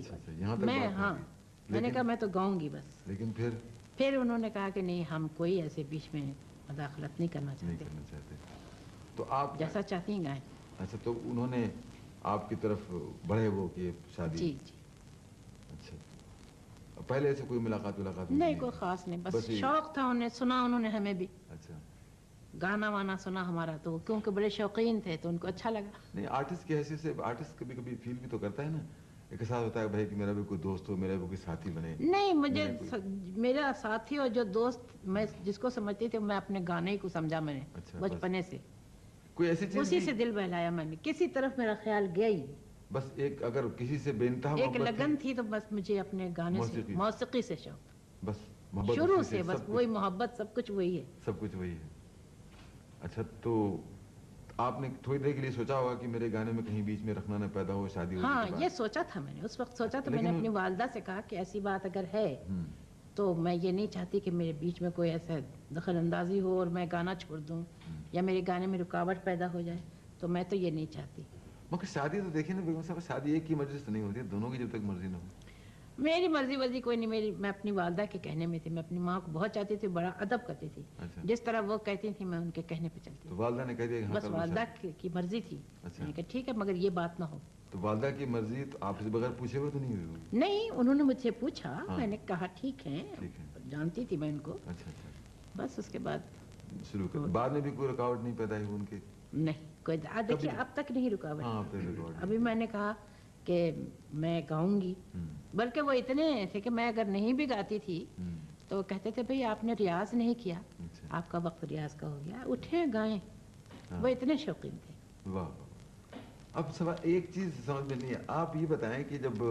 میں نے کہا میں تو گاؤں گی بس. لیکن پھر انہوں نے کہا کہ نہیں ہم کوئی ایسے بیچ میں مداخلت نہیں کرنا چاہتے. تو آپ جیسا چاہتی ہیں گائیں. اچھا تو انہوں نے آپ کی طرف بڑھے وہ کہ شادی. جی. اچھا. پہلے ایسے کوئی ملاقات نہیں، کوئی خاص نہیں، بس شوق تھا. انہیں سنا انہوں نے ہمیں بھی. اچھا. گانا وانا سنا ہمارا تو کیونکہ بڑے شوقین تھے تو ان کو اچھا لگا. نہیں آرٹسٹ کی حیثیت سے آرٹسٹ کبھی کبھی فیل بھی تو کرتا ہے نا، ایک ساتھ ہوتا ہے بھائی کہ میرا بھی کوئی دوست ہو، میرا بھی کوئی ساتھی بنے. نہیں مجھے میرا ساتھی اور جو دوست میں جس کو سمجھتی تھی میں اپنے گانے کو سمجھا میں نے بچپنے سے. کوئی ایسی چیز اسی سے دل بہلایا میں نے، کسی طرف میرا خیال گیا ہی. بس ایک اگر کسی سے بے انتہا ایک لگن تھی تو بس مجھے اپنے گانے سے موسیقی سے شوق. بس شروع سے بس وہی محبت، سب کچھ وہی ہے. سب کچھ وہی ہے. اچھا تو آپ نے تھوڑی دیر کے لیے سوچا ہوگا کہ میرے گانے میں کہیں بیچ میں رکھنا نہ پیدا ہو شادی. ہاں یہ سوچا تھا میں نے اس وقت. سوچا تو میں نے اپنی والدہ سے کہا کہ ایسی بات اگر ہے تو میں یہ نہیں چاہتی کہ میرے بیچ میں کوئی ایسا دخل اندازی ہو اور میں گانا چھوڑ دوں یا میرے گانے میں رکاوٹ پیدا ہو جائے. تو میں تو یہ نہیں چاہتی. مگر شادی تو دیکھیں نا بیگم صاحب، شادی ایک کی مرضی سے نہیں ہوتی ہے، دونوں کی جب تک مرضی نہ ہو. मेरी मर्जी वर्जी कोई नहीं, मैं अपनी वालदा के कहने में थी। मैं अपनी माँ को बहुत चाहती थी, बड़ा अदब करती थी। अच्छा। जिस तरह वो कहती थी मैं उनके कहने पे चलती तो थी। वालदा ने कह दिया कि हाँ बस कर लो वालदा शादी। की मर्जी थी। अच्छा। मैंने कहा ठीक है, मगर ये बात ना हो। तो वालदा की मर्जी तो आपसे बगैर पूछे हुए तो नहीं हुई होगी? नहीं, उन्होंने मुझसे पूछा, हाँ। मैंने कहा ठीक है, जानती थी मैं उनको। अच्छा अच्छा। बस उसके बाद शुरू कर, बाद में भी कोई रुकावट नहीं पैदा हुई उनके? नहीं कोई, देखिए अब तक नहीं रुकावट। हाँ, अब तक रुकावट अभी मैंने कहा कि मैं गाऊंगी, बल्कि वो इतने थे कि मैं अगर नहीं भी गाती थी तो कहते थे भाई आपने रियाज नहीं किया, अच्छा। आपका वक्त रियाज का हो गया, उठे गाएं। हाँ। वो इतने शौकीन थे। वाह। अब सवाल एक चीज समझ में नहीं है, आप ये बताएं कि जब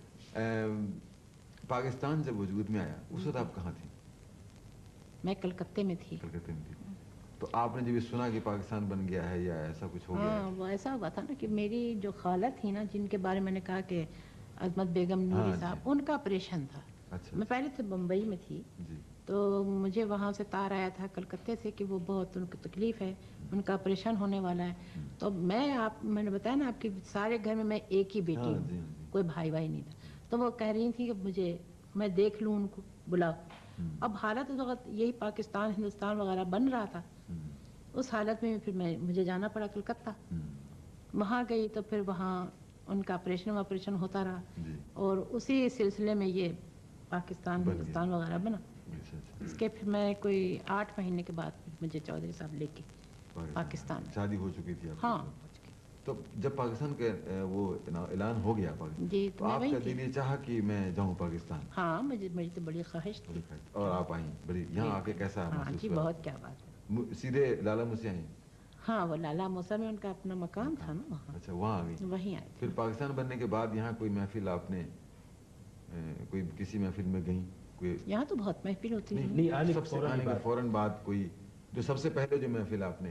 पाकिस्तान जब वजूद में आया उस वक्त आप कहाँ थी? मैं कलकत्ते में थी। कलकत्ते में थी। तो आपने जब ये सुना कि पाकिस्तान बन गया है या ऐसा कुछ हो गया हाँ, है? वो ऐसा हुआ था ना कि मेरी जो खाला थी ना, जिनके बारे में मैंने कहा कि अजमत बेगम नूरी हाँ, साहब, जी। उनका ऑपरेशन था। अच्छा मैं पहले तो बम्बई में थी, जी। तो मुझे वहाँ से तार आया था कलकत्ते से कि वो बहुत उनको तकलीफ़ है, उनका ऑपरेशन होने वाला है। तो मैंने बताया ना आपके सारे घर में मैं एक ही बेटी हाँ, हूँ, जी, हाँ, जी। कोई भाई नहीं था। तो वो कह रही थी कि मैं देख लूँ उनको, बुलाओ। अब हालत उस वक्त यही पाकिस्तान हिंदुस्तान वगैरह बन रहा था। उस हालत में फिर मुझे जाना पड़ा कलकत्ता। वहाँ गई तो फिर वहाँ उनका ऑपरेशन होता रहा, जी। और उसी सिलसिले में ये पाकिस्तान बन हिंदुस्तान वगैरह बना। अच्छा अच्छा। इसके फिर मैं कोई 8 महीने के बाद फिर मुझे चौधरी साहब लेके पाकिस्तान में। शादी हो चुकी थी आपकी? हाँ। तो जब पाकिस्तान के वो ऐलान हो गया पाकिस्तान, जी, तो मैं आपका वहीं दिल थी। ये चाहा कि मैं जाऊं पाकिस्तान? हाँ, मेरी तो बड़ी ख्वाहिश थी। और आप आई बड़ी, यहाँ आके कैसा हाँ महसूस जी, हुआ? बहुत, क्या बात है। सीधे लाला मुझसे आई? हाँ, वो लाला मूसा में उनका अपना मकान था ना वहाँ। अच्छा, वहाँ आ गई? वहीं आई फिर पाकिस्तान बनने के बाद यहाँ कोई महफिल आपने कोई किसी महफिल में गई कोई? यहाँ तो बहुत महफिल होती है। नहीं, आने के सबसे फौरन आने के बाद। फौरन बाद कोई जो सबसे पहले जो महफिल आपने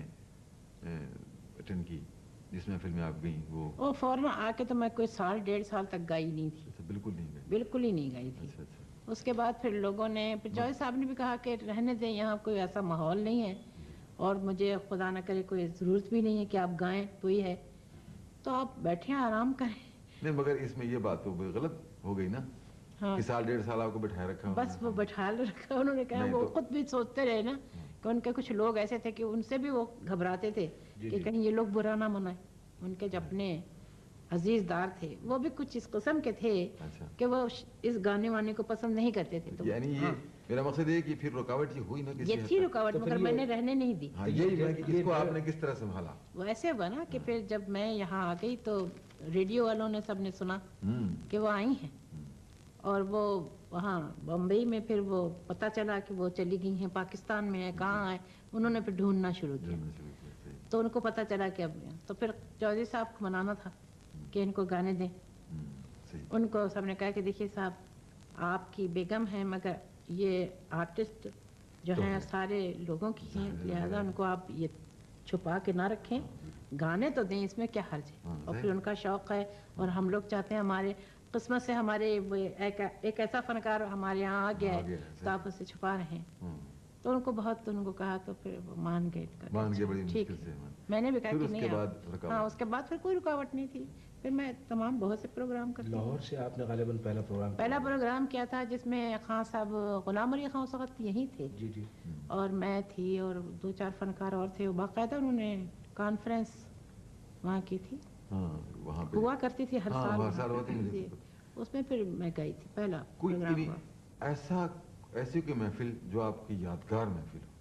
अटेंड की, जिस महफिल में आप गई वो फौरन आके तो मैं कोई 1.5 साल तक गाई नहीं थी। अच्छा, बिल्कुल नहीं गई? बिल्कुल ही नहीं गई थी। अच्छा अच्छा। उसके बाद फिर लोगों ने, फिर चौधरी साहब ने भी कहा कि रहने दें, यहाँ कोई ऐसा माहौल नहीं है, और मुझे खुदा न करे कोई ज़रूरत भी नहीं है कि आप गाएं, कोई है तो आप बैठे आराम करें। नहीं, मगर इसमें ये बात तो गलत हो गई ना। हाँ, कि 1.5 साल आपको बैठाए रखा बस वो बैठा रखा उन्होंने। कहा नहीं वो तो- खुद भी सोचते रहे ना कि उनके कुछ लोग ऐसे थे कि उनसे भी वो घबराते थे कि कहीं ये लोग बुरा ना मनाए। उनके जो अपने अजीजदार थे वो भी कुछ इस किस्म के थे अच्छा। कि वो इस गाने वाने को पसंद नहीं करते थे। तो यानी ये हाँ, मेरा मकसद ये कि फिर रुकावट ये हुई ना किसी ये हद थी तक? रुकावट, तो फिर मगर ये- मैंने रहने नहीं दी। हाँ, यही मैं कि ये- इसको आपने किस तरह संभाला? वो ऐसे हुआ ना कि फिर जब मैं यहाँ आ गई तो रेडियो वालों ने सबने सुना कि वो आई हैं, और वो वहाँ बम्बई में फिर वो पता चला कि वो चली गई हैं, पाकिस्तान में है, कहाँ है। उन्होंने फिर ढूंढना शुरू किया, तो उनको पता चला कि अब, तो फिर चौधरी साहब को मनाना था कि इनको गाने दें। उनको सबने कहा कि देखिए साहब, आपकी बेगम है, मगर ये आर्टिस्ट जो तो हैं है। सारे लोगों की हैं, लिहाजा उनको आप ये छुपा के ना रखें, गाने तो दें, इसमें क्या हर्ज है। हाँ, और सही। फिर उनका शौक़ है, और हम लोग चाहते हैं, हमारे किस्मत से हमारे एक ऐसा फनकार हमारे यहाँ आ गया आ गया है, है, तो आप उसे छुपा रहे हैं। तो उनको कहा, तो फिर वो मान गए। मान गए, बड़ी ठीक मुश्किल है। से मान। मैंने भी कहा फिर कि उसके नहीं बाद आप, रुकावट? हाँ, उसके बाद फिर कोई रुकावट नहीं थी। फिर मैं तमाम बहुत से प्रोग्राम करती हूँ। लाहौर से आपने गालिबन पहला प्रोग्राम किया था जिसमें खान साहब, गुलाम अली खान उस वक्त यहीं थे, जी जी। और मैं थी, और 2-4 फनकार और थे। बाकायदा उन्होंने कॉन्फ्रेंस वहाँ की थी, हाँ, वहाँ पे हुआ करती थी हर हाँ, साल हर साल वहाँ होती पे। मुझे जी, तो उसमें फिर मैं गई थी, पहला कोई प्रोग्राम भी हुआ। ऐसी कोई महफिल जो आपकी यादगार महफिल हो,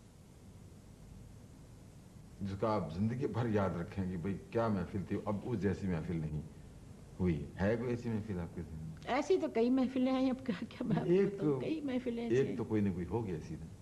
जिसका आप जिंदगी भर याद रखें कि भाई क्या महफिल थी, अब उस जैसी महफिल नहीं हुई है कोई ऐसी महफिल आपके जिंदगी ऐसी तो कई महफिलें हैं, अब क्या क्या मैं आपको एक बताऊं, कई महफिलें ऐसी एक हैं। तो कोई ना कोई होगी ऐसी ना?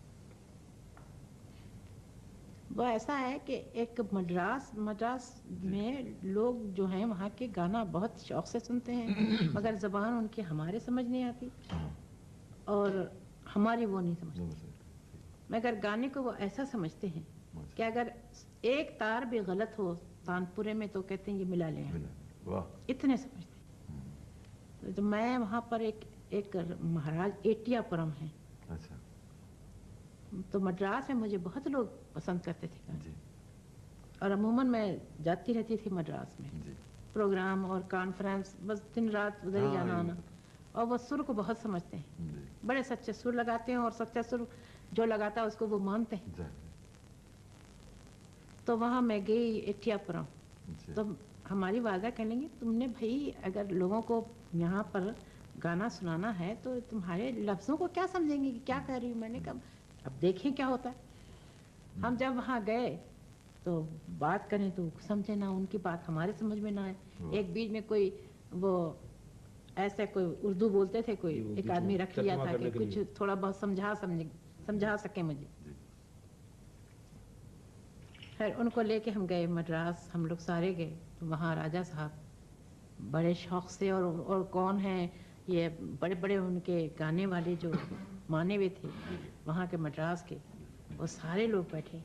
वो ऐसा है कि एक मद्रास में लोग जो हैं वहाँ के गाना बहुत शौक से सुनते हैं, मगर ज़बान उनकी हमारे समझ नहीं आती, हाँ, और हमारी वो नहीं समझती। समझ सकते। मगर गाने को वो ऐसा समझते हैं कि अगर एक तार भी गलत हो तानपुरे में तो कहते हैं ये मिला ले, वाह। इतने समझते हैं। तो मैं वहाँ पर एक महाराज एटियापुरम है, अच्छा तो मद्रास में मुझे बहुत लोग पसंद करते थे गाने। जी और अमूमन मैं जाती रहती थी मद्रास में, जी। प्रोग्राम और कॉन्फ्रेंस, बस दिन रात उधर ही हाँ, जाना ये आना। اور وہ سر کو بہت سمجھتے ہیں، جی بڑے سچے سر لگاتے ہیں، اور سچا سر جو لگاتا ہے اس کو وہ مانتے ہیں۔ ظاہر تو وہاں میں گئی ایٹھیا پورم، ہے۔ تو ہماری والدہ کہنے لگی تم نے بھائی اگر لوگوں کو یہاں پر گانا سنانا ہے تو تمہارے لفظوں کو کیا سمجھیں گے کہ کیا کہہ رہی ہوں؟ میں نے کہا اب دیکھیں کیا ہوتا ہے۔ ہم جب وہاں گئے تو بات کریں تو سمجھے نہ، ان کی بات ہمارے سمجھ میں نہ آئے۔ ایک بیچ میں کوئی وہ ایسے کوئی اردو بولتے تھے، کوئی وہ ایک بیچ آدمی میں رکھ لیا ترجمہ تھا کرنے کہ کے کچھ لیے۔ تھوڑا بہت سمجھا سکے مجھے۔ جی خیر ان کو لے کے ہم گئے مدراس، ہم لوگ سارے گئے تو وہاں راجا صاحب بڑے شوق سے، اور کون ہیں یہ بڑے بڑے ان کے گانے والے جو مانے ہوئے تھے وہاں کے مدراس کے، وہ سارے لوگ بیٹھے۔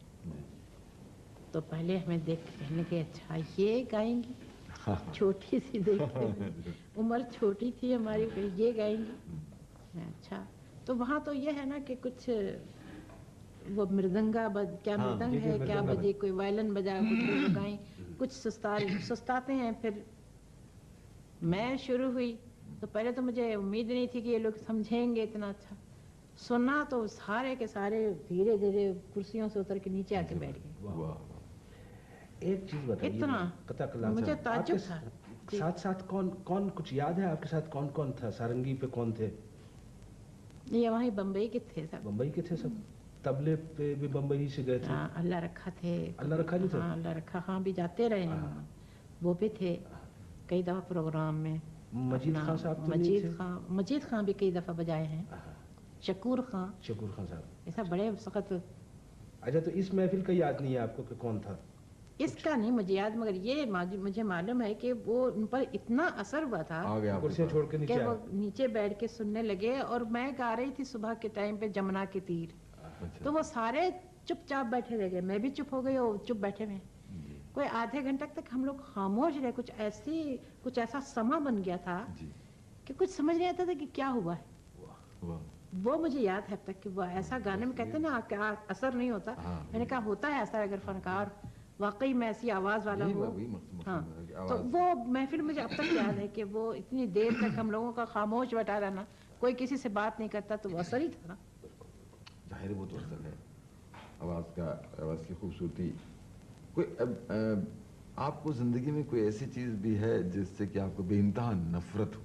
تو پہلے ہمیں دیکھ کے کہنے کے اچھا یہ گائیں گی، چھوٹی سی دیکھتے عمر چھوٹی تھی ہماری، کہ یہ گائیں گی۔ اچھا تو وہاں تو یہ ہے نا کہ کچھ وہ مردنگا کیا ہاں، مردنگ یہ ہے کیا مردنگا بجے، کوئی وائلن بجا، کچھ لوگ گائیں، کچھ سستاتے ہیں۔ پھر میں شروع ہوئی تو پہلے تو مجھے امید نہیں تھی کہ یہ لوگ سمجھیں گے اتنا اچھا سننا، تو سارے کے سارے دھیرے دھیرے کرسیوں سے اتر کے نیچے آ کے بیٹھ گئے۔ واہ ایک چیز بتائیے اتنا قطع کلام مجھے صاحب، آپ تعجب کے تھا۔ جی ساتھ ساتھ کون کچھ یاد ہے آپ کے ساتھ کون تھا؟ سارنگی پہ کون تھے؟ یہ وہیں بمبئی کے تھے سب۔ بمبئی کے تھے سب؟ طبلے پہ بھی بمبئی سے گئے تھے؟ ہاں اللہ رکھا تھے، اللہ رکھا جی تھے؟ ہاں اللہ رکھا، ہاں بھی جاتے رہے ہیں، وہ بھی تھے کئی دفعہ پروگرام میں۔ مجید اپنا خان صاحب تو نہیں تھے؟ مجید خان بھی کئی دفعہ بجائے ہیں، شکور خان، شکور خان صاحب۔ ایسا بڑے سخت۔ اچھا تو اس محفل کا یاد نہیں ہے آپ کو کہ کون تھا؟ اس کا نہیں مجھے یاد، مگر یہ مجھے معلوم ہے کہ وہ ان پر اتنا اثر ہوا تھا آ گیا کرسیاں چھوڑ کے کہ نیچے وہ آئے؟ نیچے بیٹھ کے سننے لگے، اور میں گا رہی تھی صبح کے ٹائم پہ جمنا کے تیر، تو وہ سارے چپ چاپ بیٹھے رہ گئے، میں بھی چپ ہو گئی اور چپ بیٹھے ہوئے۔ کوئی آدھے گھنٹے تک ہم لوگ خاموش رہے، کچھ ایسا سما بن گیا تھا کہ کچھ سمجھ نہیں آتا تھا کہ کیا ہوا ہے۔ وہ مجھے یاد ہے اب تک کہ وہ ایسا گانے میں کہتے ہیں نا کہ اثر نہیں ہوتا، میں نے کہا ہوتا ہے اثر اگر فنکار واقعی میں ایسی آواز والا ہو۔ ہاں تو وہ محفل مجھے اب تک یاد ہے کہ وہ اتنی دیر تک ہم لوگوں کا خاموش بیٹھا رہنا، کوئی کسی سے بات نہیں کرتا، تو وہ اثر ہی تھا نا۔ ظاہر ہے وہ تو اثر ہے آواز کی خوبصورتی۔ کوئی آپ کو زندگی میں کوئی ایسی چیز بھی ہے جس سے کہ آپ کو بے انتہا نفرت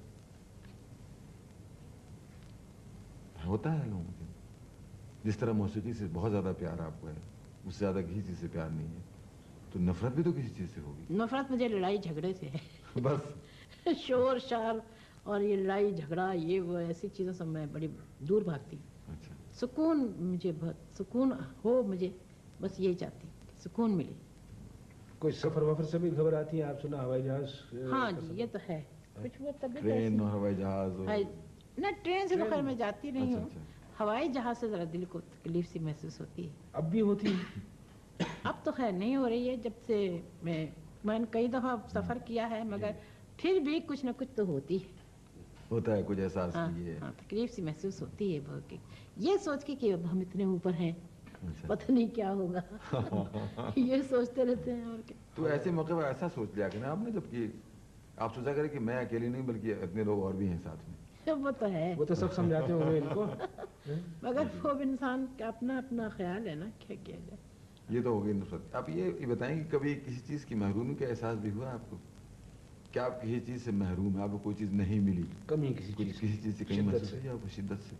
ہوتا ہے لوگوں کے؟ جس طرح موسیقی سے بہت زیادہ پیار آپ کو ہے، اس سے زیادہ کسی چیز سے پیار نہیں ہے، تو نفرت بھی تو کسی چیز سے ہوگی؟ نفرت مجھے لڑائی جھگڑے سے ہے، بس شور شار اور یہ لڑائی جھگڑا یہ وہ ایسی چیزوں سے میں بڑی دور بھاگتی ہوں۔ اچھا سکون، مجھے بہت سکون ہو، مجھے بس یہی چاہتی ہوں کہ سکون ملے۔ کوئی سفر وفر سے بھی خبر آتی ہے آپ سنا؟ ہوائی جہاز؟ ہاں جی یہ تو ہے، کچھ وہ طبیعت ٹرین اور ہوائی جہاز نہ ٹرین سے تو خیر میں جاتی نہیں ہوں، اچھا ہوائی جہاز سے ذرا دل کو تکلیف سی محسوس ہوتی ہے۔ اب بھی ہوتی ہے؟ اب تو خیر نہیں ہو رہی ہے، جب سے میں نے کئی دفعہ سفر کیا ہے، مگر پھر بھی کچھ نہ کچھ تو ہوتی ہے، ہوتا ہے کچھ احساس کی ہے۔ ہاں تکلیف سی محسوس ہوتی ہے بہت، یہ سوچ کے کہ اب ہم اتنے اوپر ہیں، پتہ نہیں کیا ہوگا، یہ سوچتے رہتے ہیں۔ اور کیا تو ایسے موقع پر ایسا سوچ لیا کہ نا آپ نے، جب کہ آپ سوچا کرے کہ میں اکیلی نہیں بلکہ اتنے لوگ اور بھی ہیں ساتھ میں۔ وہ تو ہے، وہ تو سب سمجھاتے ہوں گے ان کو، مگر وہ انسان کا اپنا اپنا خیال ہے نا، کیا کیا جائے۔ یہ تو ہو گئی نفرت۔ آپ یہ بتائیں کہ کبھی کسی چیز کی محرومی کا احساس بھی ہوا آپ کو؟ کیا آپ کسی چیز سے محروم ہیں، آپ کو کوئی چیز نہیں ملی، کمی کسی چیز سے کہیں محسوس ہے آپ کو شدت سے؟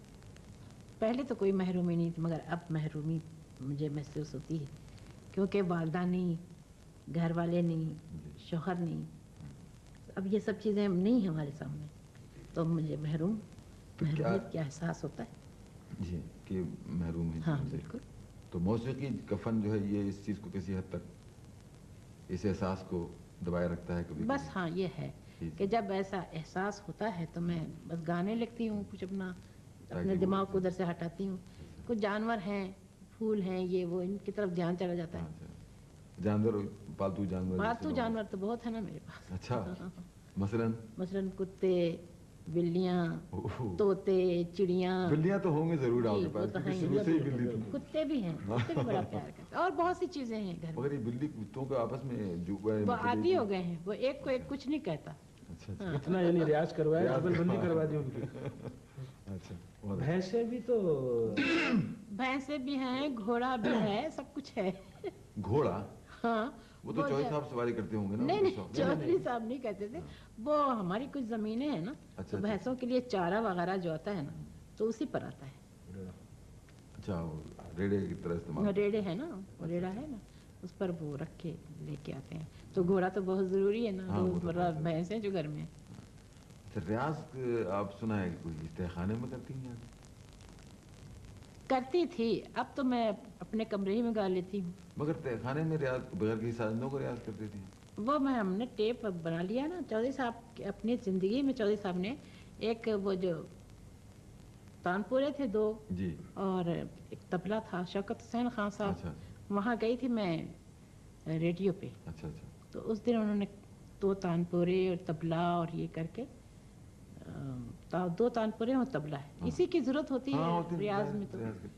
پہلے تو کوئی محرومی نہیں تھی، مگر اب محرومی مجھے محسوس ہوتی ہے، کیونکہ والدہ نہیں، گھر والے نہیں، شوہر نہیں، اب یہ سب چیزیں نہیں ہیں ہمارے سامنے، تو مجھے محرومیت کا احساس ہوتا ہے۔ جی کہ محروم ہیں۔ ہاں بالکل۔ تو موسیقی کا فن جو ہے یہ اس چیز کو کسی حد تک، اس احساس کو دبائے رکھتا ہے کبھی؟ بس ہاں یہ ہے کہ جب ایسا احساس ہوتا ہے تو میں بس گانے لگتی ہوں، کچھ اپنے دماغ کو ادھر سے ہٹاتی ہوں۔ کچھ جانور ہیں، پھول ہیں، یہ وہ، ان کی طرف دھیان چلا جاتا ہے۔ جانور، پالتو جانور؟ پالتو جانور تو بہت ہے نا میرے پاس۔ اچھا، مثلاً کتے، بلیاں، طوطے، چڑیاں۔ بلیاں تو ہوں گے ضرور آپ کے پاس، کیونکہ شروع سے ہی بلی تھی۔ کتے بھی ہیں، کتے بھی بڑا پیار کرتے ہیں، اور بہت سی چیزیں ہیں گھر میں۔ مگر یہ بلی کتوں کے آپس میں جو وہ عادی ہو گئے ہیں، وہ ایک کو ایک کچھ نہیں کہتا، अच्छा अच्छा इतना यानी रियाज करवाया, जुगलबंदी करवा दी उनकी। अच्छा, बहुत अच्छा। भैंसे भी तो भैंसे भी हैं, घोड़ा भी है, सब कुछ है। घोड़ा हाँ वो तो चौधरी जो- साहब सवारी करते होंगे ना, नहीं उनके नहीं, शौक। चौधरी साहब नहीं कहते थे। वो हमारी कुछ जमीनें हैं ना, अच्छा, तो अच्छा। भैंसों के लिए चारा वगैरह जो आता है ना, तो उसी पर आता है। अच्छा, वो रेड़े की तरह इस्तेमाल रेड़े है ना, रेड़ा है ना, उस पर वो रख के लेके आते हैं। तो घोड़ा तो बहुत जरूरी है ना, हाँ, वो तो रोजमर्रा बहुत भैंस है जो घर में है। अच्छा, रियाज आप सुना है कि कोई तहखाने में करती हैं? करती थी, अब तो मैं अपने कमरे ही में गा लेती हूँ। मगर तहखाने में रियाज बगैर किसी साधनों को रियाज करती थी? वो मैं हमने टेप बना लिया ना चौधरी साहब अपनी ज़िंदगी में। चौधरी साहब ने एक वो जो तानपुरे थे 2 जी। और एक तबला था, शौकत हुसैन खान साहब। अच्छा वहाँ गई थी मैं रेडियो पे, अच्छा अच्छा। तो उस दिन उन्होंने 2 तानपुरे और तबला और ये करके 2 तानपुरे और तबला है, हाँ। इसी की ज़रूरत होती हाँ, है होती है, रियाज में। रियाज के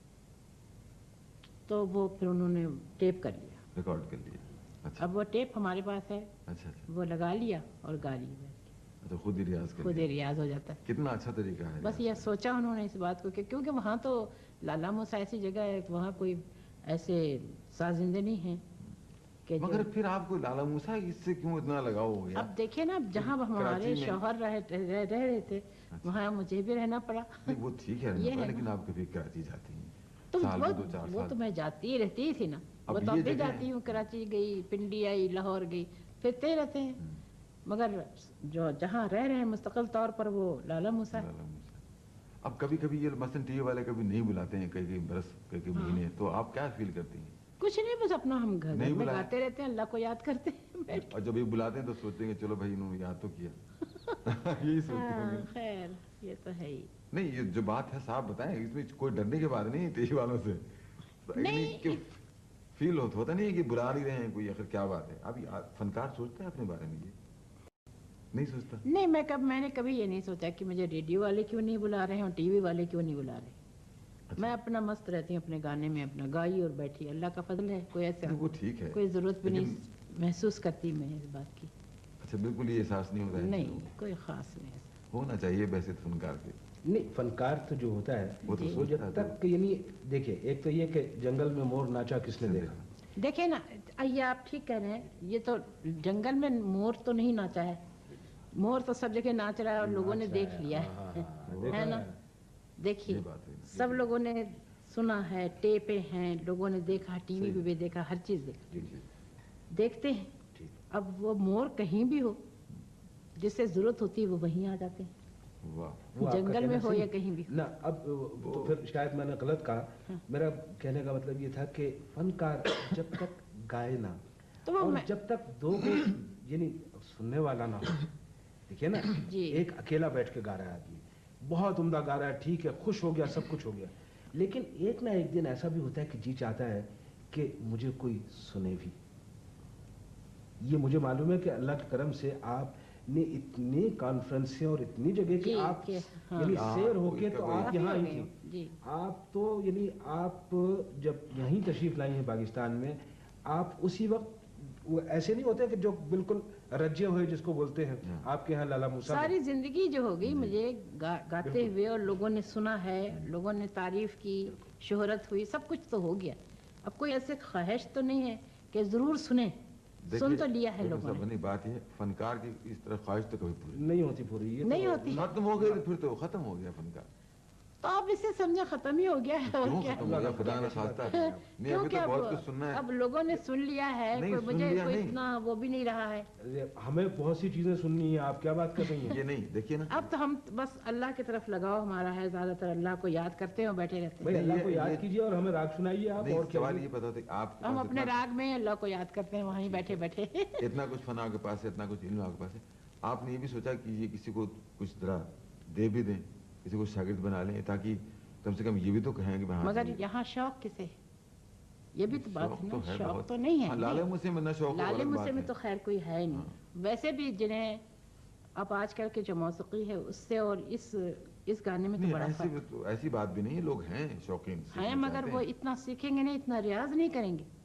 तो वो फिर उन्होंने टेप कर लिया। रिकॉर्ड कर लिया। अच्छा अब वो टेप हमारे पास है, अच्छा अच्छा। वो लगा लिया और गा लिया, अच्छा, खुद ही रियाज कर खुद ही लिया। रियाज हो जाता है। कितना अच्छा तरीका है बस रियाज ये का। सोचा उन्होंने इस बात को कि क्योंकि वहाँ तो लाला मूसा ऐसी जगह है, वहाँ कोई ऐसे साजिंदे नहीं हैं कि जो। मगर फिर आपको लाला मूसा इससे क्यों इतना लगाव हो गया? अब देखिए ना, जहाँ हमारे कराची में- शौहर रह रहे थे, वहाँ मुझे भी रहना पड़ा। नहीं वो ठीक है ये रहना, है लेकिन ना। आप कभी कराची जाती हैं तो साल वो में 2-4 वो साल। तो मैं जाती ही रहती ही थी ना। अब वो तो ये अब भी जगह- जाती हूँ, कराची गई, पिंडी आई, लाहौर गई, फिरते ही रहते हैं। मगर जो जहाँ रह रहे हैं मुस्तकिल तौर पर, वो लाला मूसा है। लाला मूसा। अब कभी कभी ये मसलन टीवी वाले कभी नहीं बुलाते हैं, कई कई बरस कई कई महीने, तो आप क्या फील करती हैं? कुछ नहीं, बस अपना हम घर नहीं में बुलाया। गाते रहते हैं, अल्लाह को याद करते हैं बैठ के। और जब ये बुलाते हैं तो सोचते हैं कि चलो भाई इन्होंने याद तो किया। यही सोचते हाँ, होंगे। खैर ये तो है ही। नहीं, ये जो बात है साहब बताएं, इसमें कोई डरने की बात नहीं है टीवी वालों से। नहीं। फील होता नहीं है कि बुला नहीं रहे हैं कोई, आखिर क्या बात है? अब फनकार सोचता है अपने बारे में? ये नहीं सोचता। नहीं, मैंने कभी ये नहीं सोचा कि मुझे रेडियो वाले क्यों नहीं बुला रहे हैं और टीवी वाले क्यों नहीं बुला रहे। अच्छा। मैं अपना मस्त रहती हूँ अपने गाने में, अपना गाई और बैठी, अल्लाह का फजल है। कोई ऐसा नहीं, वो ठीक है, कोई ज़रूरत भी लेकिन- नहीं महसूस करती मैं इस बात की। अच्छा, बिल्कुल ये एहसास नहीं होता है? नहीं, कोई ख़ास नहीं ऐसा। होना चाहिए वैसे तो फनकार के। नहीं, फनकार तो जो होता है वो तो जी। वो सोचता जब है तक यानी देखिए, एक तो ये कि जंगल में मोर नाचा किसने देखा। देखिए ना, ये आप ठीक कह रहे हैं, ये तो जंगल में मोर तो नहीं नाचा है। मोर तो सब जगह नाच रहा है और लोगों ने देख लिया है, है ना। देखिए, ये बात है। सब लोगों ने सुना है, टेपे हैं, लोगों ने देखा, टीवी पे भी देखा, हर चीज़ देखी, जी, जी। देखते हैं। अब वो मोर कहीं भी हो, जिससे जरूरत होती है वो वहीं आ जाते हैं, वाह। वो आपका जंगल में कहना हो सही या कहीं भी हो। ना। अब तो फिर शायद मैंने गलत कहा। मेरा कहने का मतलब ये था कि फनकार जब तक गाए ना, तो वो और मैं- जब तक 2 को यानी सुनने वाला ना हो। देखिए ना, जी। एक अकेला बैठ के गा रहा है आदमी, बहुत उम्दा गा रहा है, ठीक है, खुश हो गया, सब कुछ हो गया। लेकिन एक ना एक दिन ऐसा भी होता है कि जी चाहता है कि मुझे कोई सुने भी। ये मुझे मालूम है कि अल्लाह के करम से आपने इतनी कॉन्फ्रेंसें और इतनी जगह जी, कि आप हाँ। यानी हाँ, शेर कोई होके तो कभी- आप काफी यहाँ हो आई गई थी। हूँ, जी। आप तो यानी आप जब यहीं तशरीफ लाई हैं पाकिस्तान में, आप उसी वक्त वो ऐसे नहीं होते कि जो बिल्कुल रज्जे हुए जिसको बोलते हैं, हाँ। आपके यहाँ लाला मूसा सारी जिंदगी जो हो गई मुझे गाते बिल्कुल। हुए, और लोगों ने सुना है, लोगों ने तारीफ की, शोहरत हुई, सब कुछ तो हो गया। अब कोई ऐसे ख्वाहिश तो नहीं है कि जरूर सुने। सुन तो लिया है लोगों ने। बनी बात ये, फनकार की इस तरह ख्वाहिश तो कभी पूरी नहीं होती पूरी। ये नहीं तो होती। खत्म हो गई तो फिर तो खत्म हो गया फनकार। तो आप इसे समझे खत्म ही हो गया है, और क्यों क्या। खत्म हो गया? खुदा ना खास्ता। नहीं, अभी क्योंकि तो बहुत कुछ सुनना है। अब लोगों ने सुन लिया है, नहीं, कोई सुन मुझे लिया कोई नहीं। इतना वो भी नहीं रहा है। ये हमें बहुत सी चीजें सुननी है। आप क्या बात कर रही हैं? ये नहीं, देखिए ना, अब तो हम बस अल्लाह की तरफ लगाओ हमारा है, ज्यादातर अल्लाह को याद करते हैं और बैठे रहते भाई हैं। अल्लाह को ये- याद कीजिए और हमें राग सुनाइए आप। नहीं, और क्या सवाल ये पता था आप हम अपने राग में अल्लाह को याद करते हैं, वहीं बैठे बैठे। इतना कुछ फन आपके पास है, इतना कुछ इल्म आपके पास है, आपने ये भी सोचा कि ये किसी को कुछ तरह दे भी दें, किसी को शागिर्द बना लें, ताकि कम से कम ये भी तो कहें कि हाँ, मगर यहाँ शौक किसे, ये भी तो बात है शौक ना, शौक बहुत। तो नहीं है। हाँ, लाले मुझसे में न शौक, लाले अलग मुझसे बात में है। तो खैर कोई है ही नहीं। वैसे भी जिन्हें अब आजकल के जो मौसीकी है उससे और इस गाने में तो नहीं, बड़ा फर्क ऐसी बात भी नहीं है, लोग हैं शौकीन, है, सीखना मगर चाहते वो हैं। इतना सीखेंगे नहीं, इतना रियाज नहीं करेंगे।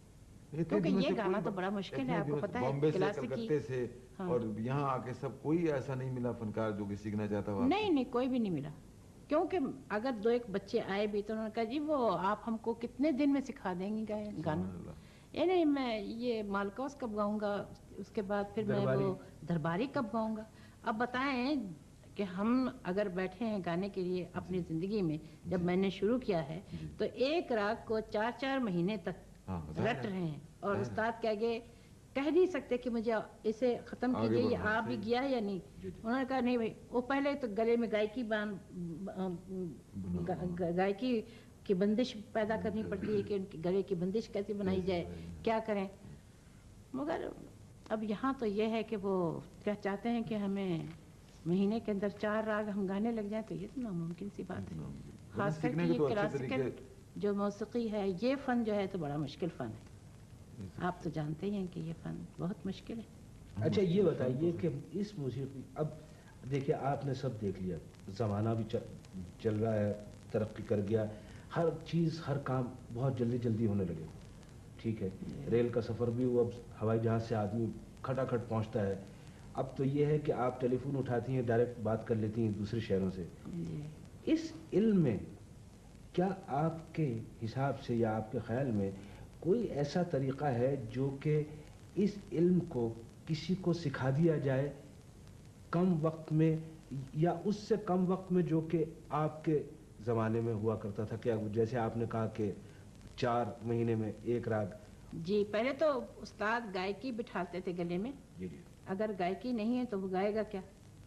کیونکہ یہ گانا تو بڑا مشکل ہے، آپ کو پتا ہے بامبے سے کلاسیکی کلکتے سے اور یہاں آ کے سب کوئی ایسا نہیں ملا فنکار جو کہ سیکھنا چاہتا ہو؟ نہیں کوئی بھی نہیں ملا، کیونکہ اگر 2-1 بچے آئے بھی تو انہوں نے کہا جی وہ آپ ہم کو کتنے دن میں سکھا دیں گی گانا، یعنی میں یہ مالکوس کب گاؤں گا، اس کے بعد پھر میں وہ درباری کب گاؤں گا۔ اب بتائیں کہ ہم اگر بیٹھے ہیں گانے کے لیے اپنی زندگی میں، جب میں نے شروع کیا ہے تو ایک راگ کو 4 مہینے تک رٹ رہے ہیں، اور استاد کہہ نہیں سکتے کہ مجھے اسے ختم کیجئے، یہ آپ بھی گیا یا نہیں۔ انہوں نے کہا نہیں بھائی، وہ پہلے تو گلے میں گائکی کی بندش پیدا کرنی پڑتی ہے کہ ان کے گلے کی بندش کیسے بنائی جائے، کیا کریں۔ مگر اب یہاں تو یہ ہے کہ وہ کیا چاہتے ہیں کہ ہمیں مہینے کے اندر 4 راگ ہم گانے لگ جائیں، تو یہ تو ناممکن سی بات ہے، خاص کر کے یہ کلاسیکل جو موسیقی ہے، یہ فن جو ہے تو بڑا مشکل فن ہے، آپ تو جانتے ہی ہیں کہ یہ فن بہت مشکل ہے۔ اچھا یہ بتائیے کہ اس موسیقی، اب دیکھیے آپ نے سب دیکھ لیا، زمانہ بھی چل رہا ہے، ترقی کر گیا، ہر چیز ہر کام بہت جلدی ہونے لگے، ٹھیک ہے، ریل کا سفر بھی وہ اب ہوائی جہاز سے آدمی کھٹاکھٹ پہنچتا ہے، اب تو یہ ہے کہ آپ ٹیلی فون اٹھاتی ہیں، ڈائریکٹ بات کر لیتی ہیں دوسرے شہروں سے۔ اس علم میں کیا آپ کے حساب سے یا آپ کے خیال میں کوئی ایسا طریقہ ہے جو کہ اس علم کو کسی کو سکھا دیا جائے کم وقت میں، یا اس سے کم وقت میں جو کہ آپ کے زمانے میں ہوا کرتا تھا، کیا جیسے آپ نے کہا کہ 4 مہینے میں ایک راگ؟ جی پہلے تو استاد گائکی بٹھاتے تھے گلے میں، اگر گائکی نہیں ہے تو وہ گائے گا کیا،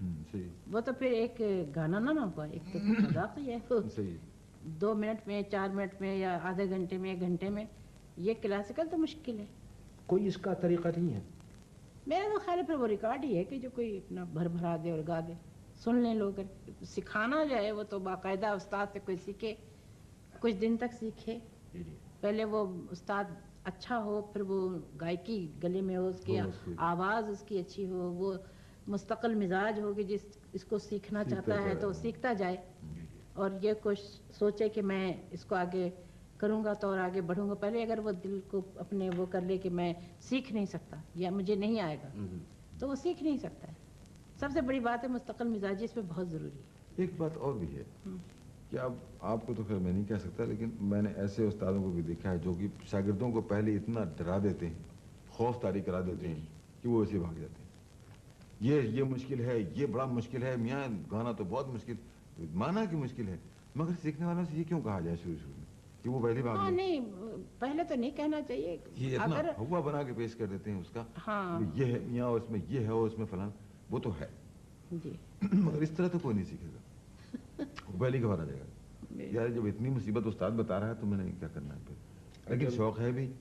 وہ تو پھر ایک گانا نہ ہوا، ایک تو مذاق ہی ہے، 2 منٹ میں 4 منٹ میں یا آدھے گھنٹے میں 1 گھنٹے میں، یہ کلاسیکل تو مشکل ہے، کوئی اس کا طریقہ نہیں ہے؟ میرا تو خیال ہے پھر وہ ریکارڈ ہی ہے کہ جو کوئی اپنا بھرا دے اور گا دے، سن لیں لوگ۔ سکھانا جو ہے وہ تو باقاعدہ استاد سے کوئی سیکھے، کچھ دن تک سیکھے، پہلے وہ استاد اچھا ہو، پھر وہ گائکی گلے میں ہو، اس کی آواز اس کی اچھی ہو، وہ مستقل مزاج ہو کہ اس کو سیکھنا چاہتا ہے تو سیکھتا جائے، اور یہ کچھ سوچے کہ میں اس کو آگے کروں گا تو اور آگے بڑھوں گا۔ پہلے اگر وہ دل کو اپنے وہ کر لے کہ میں سیکھ نہیں سکتا یا مجھے نہیں آئے گا، تو وہ سیکھ نہیں سکتا ہے۔ سب سے بڑی بات ہے مستقل مزاجی، اس میں بہت ضروری ہے۔ ایک بات اور بھی ہے کہ اب آپ کو تو خیر میں نہیں کہہ سکتا، لیکن میں نے ایسے استادوں کو بھی دیکھا ہے جو کہ شاگردوں کو پہلے اتنا ڈرا دیتے ہیں، خوف طاری کرا دیتے ہیں کہ وہ اسے بھاگ جاتے ہیں، یہ مشکل ہے، یہ بڑا مشکل ہے، میاں گانا تو بہت مشکل، مانا کہ مشکل ہے، مگر سیکھنے والوں سے یہ کیوں کہا جائے شروع میں کہ وہ پہلے بھاگ جائے؟ نہیں پہلے تو نہیں کہنا چاہیے، یہ اتنا ہوا بنا کے پیش کر دیتے ہیں اس کا، ہاں یہ ہے میاں، اس میں یہ ہے، اس میں فلاں، وہ تو ہے جی، مگر اس طرح تو کوئی نہیں سیکھے گا، وہ پہلے ہی گھبرا جائے گا، یار جب اتنی مصیبت استاد بتا رہا ہے تو میں نے کیا کرنا ہے پھر، لیکن شوق ہے بھی،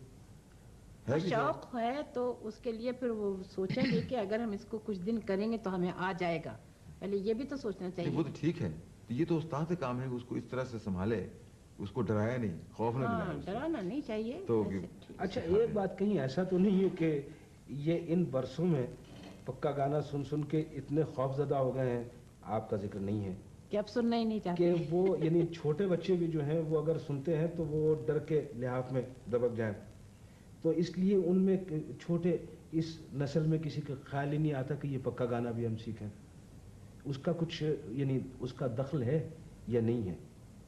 شوق ہے تو اس کے لیے پھر وہ سوچیں گے کہ اگر ہم اس کو کچھ دن کریں گے تو ہمیں آ جائے گا، پہلے یہ بھی تو سوچنا چاہیے۔ وہ تو ٹھیک ہے، یہ تو استاد کا کام ہے کہ اس کو اس طرح سے سنبھالے، اس کو ڈرایا نہیں، خوف نہ دلایا، ڈرانا نہیں چاہیے۔ تو اچھا ایک بات کہیں ایسا تو نہیں ہے کہ یہ ان برسوں میں پکا گانا سن کے اتنے خوف زدہ ہو گئے ہیں، آپ کا ذکر نہیں ہے کہ اب سننا ہی نہیں چاہتے کہ وہ یعنی چھوٹے بچے بھی جو ہیں وہ اگر سنتے ہیں تو وہ ڈر کے لحاف میں دبک جائیں، تو اس لیے ان میں چھوٹے اس نسل میں کسی کا خیال ہی نہیں آتا کہ یہ پکا گانا بھی ہم سیکھیں، اس کا کچھ یعنی اس کا دخل ہے یا نہیں ہے؟